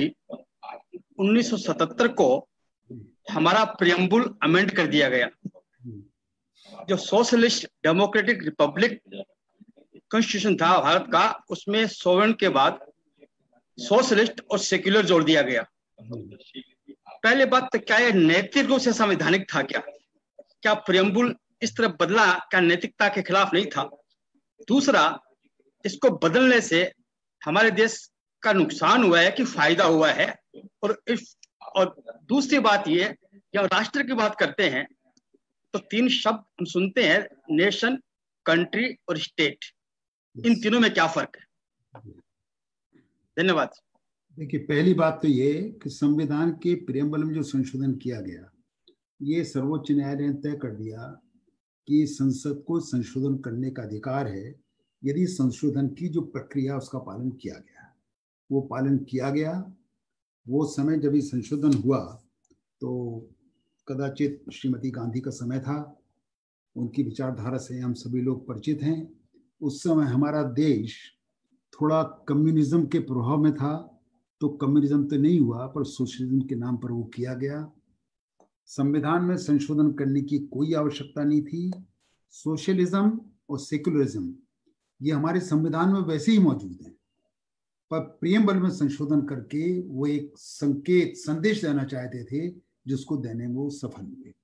1977 को हमारा प्रियम्बुल अमेंड कर दिया गया। जो सोशलिस्ट डेमोक्रेटिक रिपब्लिक कॉन्स्टिट्यूशन था भारत का, उसमें सोवरेन के बाद सोशलिस्ट और सेक्युलर जोड़ दिया गया। पहले बात तो क्या यह नैतिक रूप से संवैधानिक था? क्या प्रियम्बुल इस तरह बदला क्या नैतिकता के खिलाफ नहीं था? दूसरा, इसको बदलने से हमारे देश का नुकसान हुआ है कि फायदा हुआ है? और दूसरी बात ये, जब राष्ट्र की बात करते हैं तो 3 शब्द हम सुनते हैं, नेशन, कंट्री और स्टेट। इन तीनों में क्या फर्क है? धन्यवाद। देखिए, पहली बात तो ये कि संविधान के प्रियम्बल में जो संशोधन किया गया, ये सर्वोच्च न्यायालय ने तय कर दिया कि संसद को संशोधन करने का अधिकार है यदि संशोधन की जो प्रक्रिया उसका पालन किया गया। वो पालन किया गया। वो समय जब ये संशोधन हुआ तो कदाचित श्रीमती गांधी का समय था, उनकी विचारधारा से हम सभी लोग परिचित हैं। उस समय हमारा देश थोड़ा कम्युनिज्म के प्रभाव में था, तो कम्युनिज्म तो नहीं हुआ पर सोशलिज्म के नाम पर वो किया गया। संविधान में संशोधन करने की कोई आवश्यकता नहीं थी। सोशलिज्म और सेक्युलरिज्म ये हमारे संविधान में वैसे ही मौजूद हैं, पर प्रियम्बल में संशोधन करके वो एक संकेत, संदेश देना चाहते थे, जिसको देने में वो सफल हुए।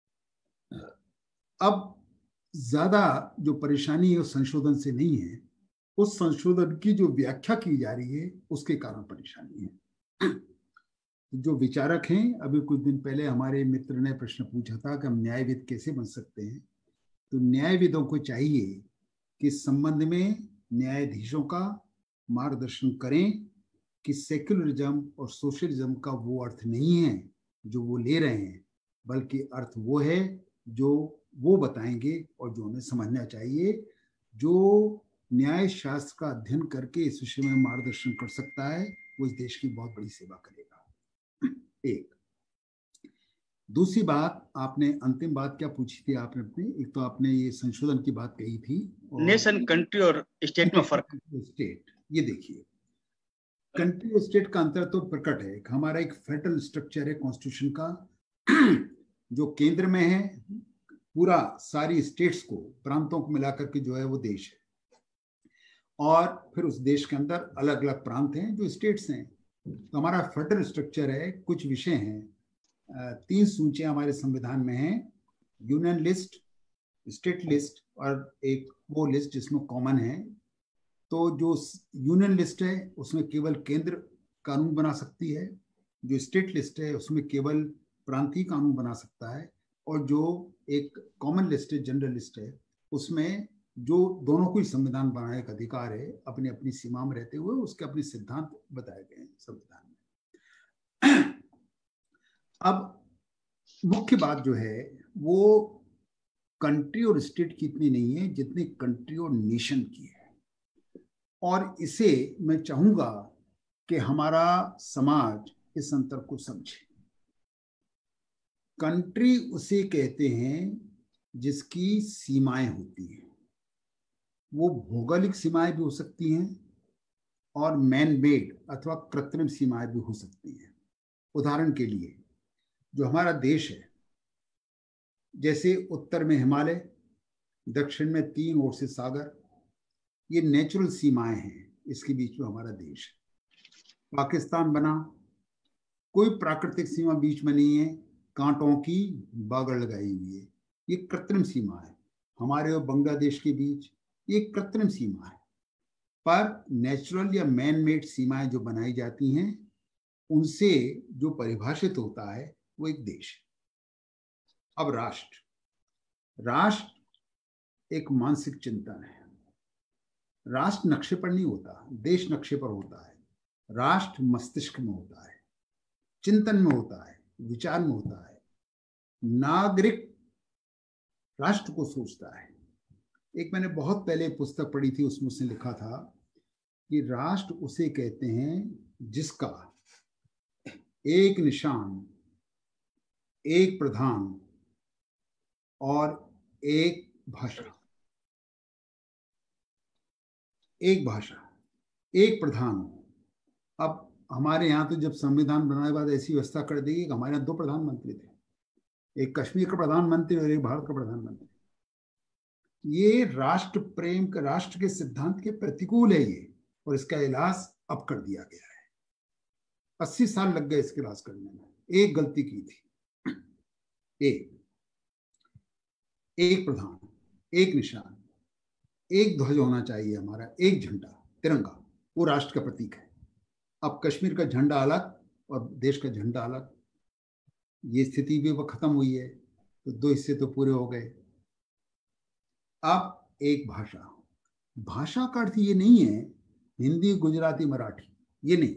अब ज्यादा जो परेशानी है उस संशोधन से नहीं है, उस संशोधन की जो व्याख्या की जा रही है उसके कारण परेशानी है। जो विचारक हैं, अभी कुछ दिन पहले हमारे मित्र ने प्रश्न पूछा था कि हम न्यायविद कैसे बन सकते हैं। तो न्यायविदों को चाहिए कि इस संबंध में न्यायाधीशों का मार्गदर्शन करें कि सेक्युलरिज्म और सोशलिज्म का वो अर्थ नहीं है जो वो ले रहे हैं, बल्कि अर्थ वो है जो वो बताएंगे और जो हमें समझना चाहिए। जो न्याय शास्त्र का अध्ययन करके इस विषय में मार्गदर्शन कर सकता है, वो इस देश की बहुत बड़ी सेवा करेगा। एक दूसरी बात, आपने अंतिम बात क्या पूछी थी आपने अपने, एक तो आपने ये संशोधन की बात कही थी, नेशन, कंट्री और स्टेट में फर्क। स्टेट, ये देखिए, कंट्री और स्टेट का अंतर तो प्रकट है। हमारा एक फेडरल स्ट्रक्चर है कॉन्स्टिट्यूशन का, जो केंद्र में है, पूरा सारी स्टेट्स को, प्रांतों को मिलाकर के जो है वो देश है, और फिर उस देश के अंदर अलग अलग प्रांत हैं जो स्टेट्स हैं। तो हमारा फेडरल स्ट्रक्चर है। कुछ विषय हैं, 3 सूचियां हमारे संविधान में हैं, यूनियन लिस्ट, स्टेट लिस्ट और एक वो लिस्ट जिसमें कॉमन है। तो जो यूनियन लिस्ट है उसमें केवल केंद्र कानून बना सकती है, जो स्टेट लिस्ट है उसमें केवल प्रांतीय कानून बना सकता है, और जो एक कॉमन लिस्ट है, जनरल लिस्ट है, उसमें जो दोनों को ही संविधान बनाने का अधिकार है, अपनी अपनी सीमा में रहते हुए उसके अपने सिद्धांत बताए गए हैं संविधान में। अब मुख्य बात जो है वो कंट्री और स्टेट की इतनी नहीं है जितनी कंट्री और नेशन की है। और इसे मैं चाहूंगा कि हमारा समाज इस अंतर को समझे। कंट्री उसे कहते हैं जिसकी सीमाएं होती हैं, वो भौगोलिक सीमाएं भी हो सकती हैं और मैन मेड अथवा कृत्रिम सीमाएं भी हो सकती हैं। उदाहरण के लिए जो हमारा देश है, जैसे उत्तर में हिमालय, दक्षिण में 3 ओर से सागर, ये नेचुरल सीमाएं हैं, इसके बीच में हमारा देश है। पाकिस्तान बना, कोई प्राकृतिक सीमा बीच में नहीं है, कांटों की बागड़ लगाई हुई है, ये कृत्रिम सीमा है। हमारे और बांग्लादेश के बीच ये कृत्रिम सीमा है। पर नेचुरल या मैन मेड सीमाएं जो बनाई जाती हैं, उनसे जो परिभाषित होता है वो एक देश है। अब राष्ट्र एक मानसिक चिंतन है। राष्ट्र नक्शे पर नहीं होता, देश नक्शे पर होता है। राष्ट्र मस्तिष्क में होता है, चिंतन में होता है, विचार में होता है। नागरिक राष्ट्र को सोचता है। एक मैंने बहुत पहले पुस्तक पढ़ी थी, उसमें उसने लिखा था कि राष्ट्र उसे कहते हैं जिसका एक निशान, एक प्रधान और एक भाषा, एक प्रधान हो। अब हमारे यहाँ तो जब संविधान बनाने के बाद ऐसी व्यवस्था कर दी कि हमारे यहाँ 2 प्रधानमंत्री थे, एक कश्मीर का प्रधानमंत्री और एक भारत का प्रधानमंत्री। ये राष्ट्र प्रेम का, राष्ट्र के सिद्धांत के प्रतिकूल है ये, और इसका इलाज अब कर दिया गया है। 80 साल लग गए इसके इलाज करने में। एक गलती की थी। एक प्रधान, एक निशान, एक ध्वज होना चाहिए हमारा, एक झंडा, तिरंगा, वो राष्ट्र का प्रतीक है। अब कश्मीर का झंडा अलग और देश का झंडा अलग, ये स्थिति भी वो खत्म हुई है, तो 2 हिस्से तो पूरे हो गए। अब एक भाषा का अर्थ ये नहीं है हिंदी, गुजराती, मराठी, ये नहीं।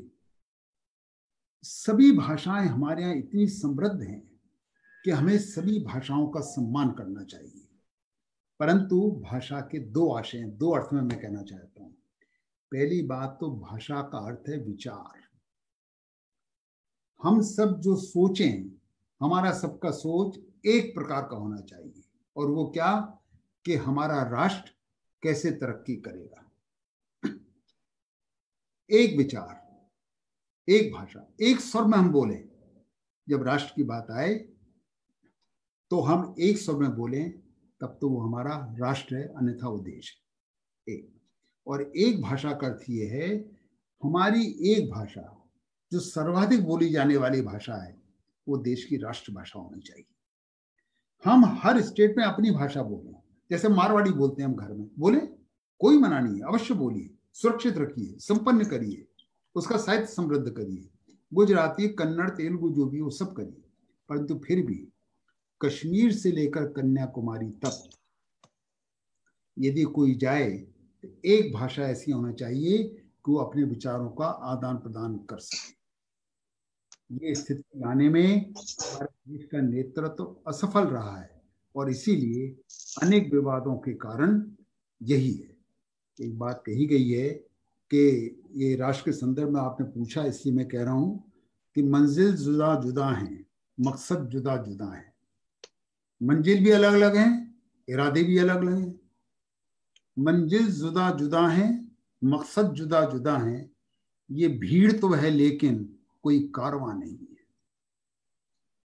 सभी भाषाएं हमारे यहाँ इतनी समृद्ध हैं कि हमें सभी भाषाओं का सम्मान करना चाहिए। परंतु भाषा के 2 आशय हैं, 2 अर्थ में मैं कहना चाहता हूं। पहली बात तो भाषा का अर्थ है विचार। हम सब जो सोचें, हमारा सबका सोच एक प्रकार का होना चाहिए, और वो क्या कि हमारा राष्ट्र कैसे तरक्की करेगा। एक विचार, एक भाषा, एक स्वर में हम बोले। जब राष्ट्र की बात आए तो हम एक स्वर में बोलें, तब तो वो हमारा राष्ट्र है, अन्यथा वो देश है। एक और एक भाषा का अर्थ ये है, हमारी एक भाषा जो सर्वाधिक बोली जाने वाली भाषा है, वो देश की राष्ट्रभाषा होनी चाहिए। हम हर स्टेट में अपनी भाषा बोलें। जैसे मारवाड़ी बोलते हैं हम घर में, बोले, कोई मना नहीं है, अवश्य बोलिए, सुरक्षित रखिए, संपन्न करिए, उसका साहित्य समृद्ध करिए। गुजराती, कन्नड़, तेलुगु जो भी वो सब करिए। परंतु फिर भी कश्मीर से लेकर कन्याकुमारी तक यदि कोई जाए तो एक भाषा ऐसी होना चाहिए कि वो अपने विचारों का आदान प्रदान कर सके। ये स्थिति लाने में हमारे देश का नेतृत्व असफल रहा है, और इसीलिए अनेक विवादों के कारण यही है। एक बात कही गई है कि ये राष्ट्र के संदर्भ में आपने पूछा, इसलिए मैं कह रहा हूं कि मंजिल जुदा जुदा हैं, मकसद जुदा जुदा है। मंजिल भी अलग अलग हैं, इरादे भी अलग अलग हैं। मंजिल जुदा जुदा है, मकसद जुदा जुदा है। ये भीड़ तो है लेकिन कोई कारवां नहीं है।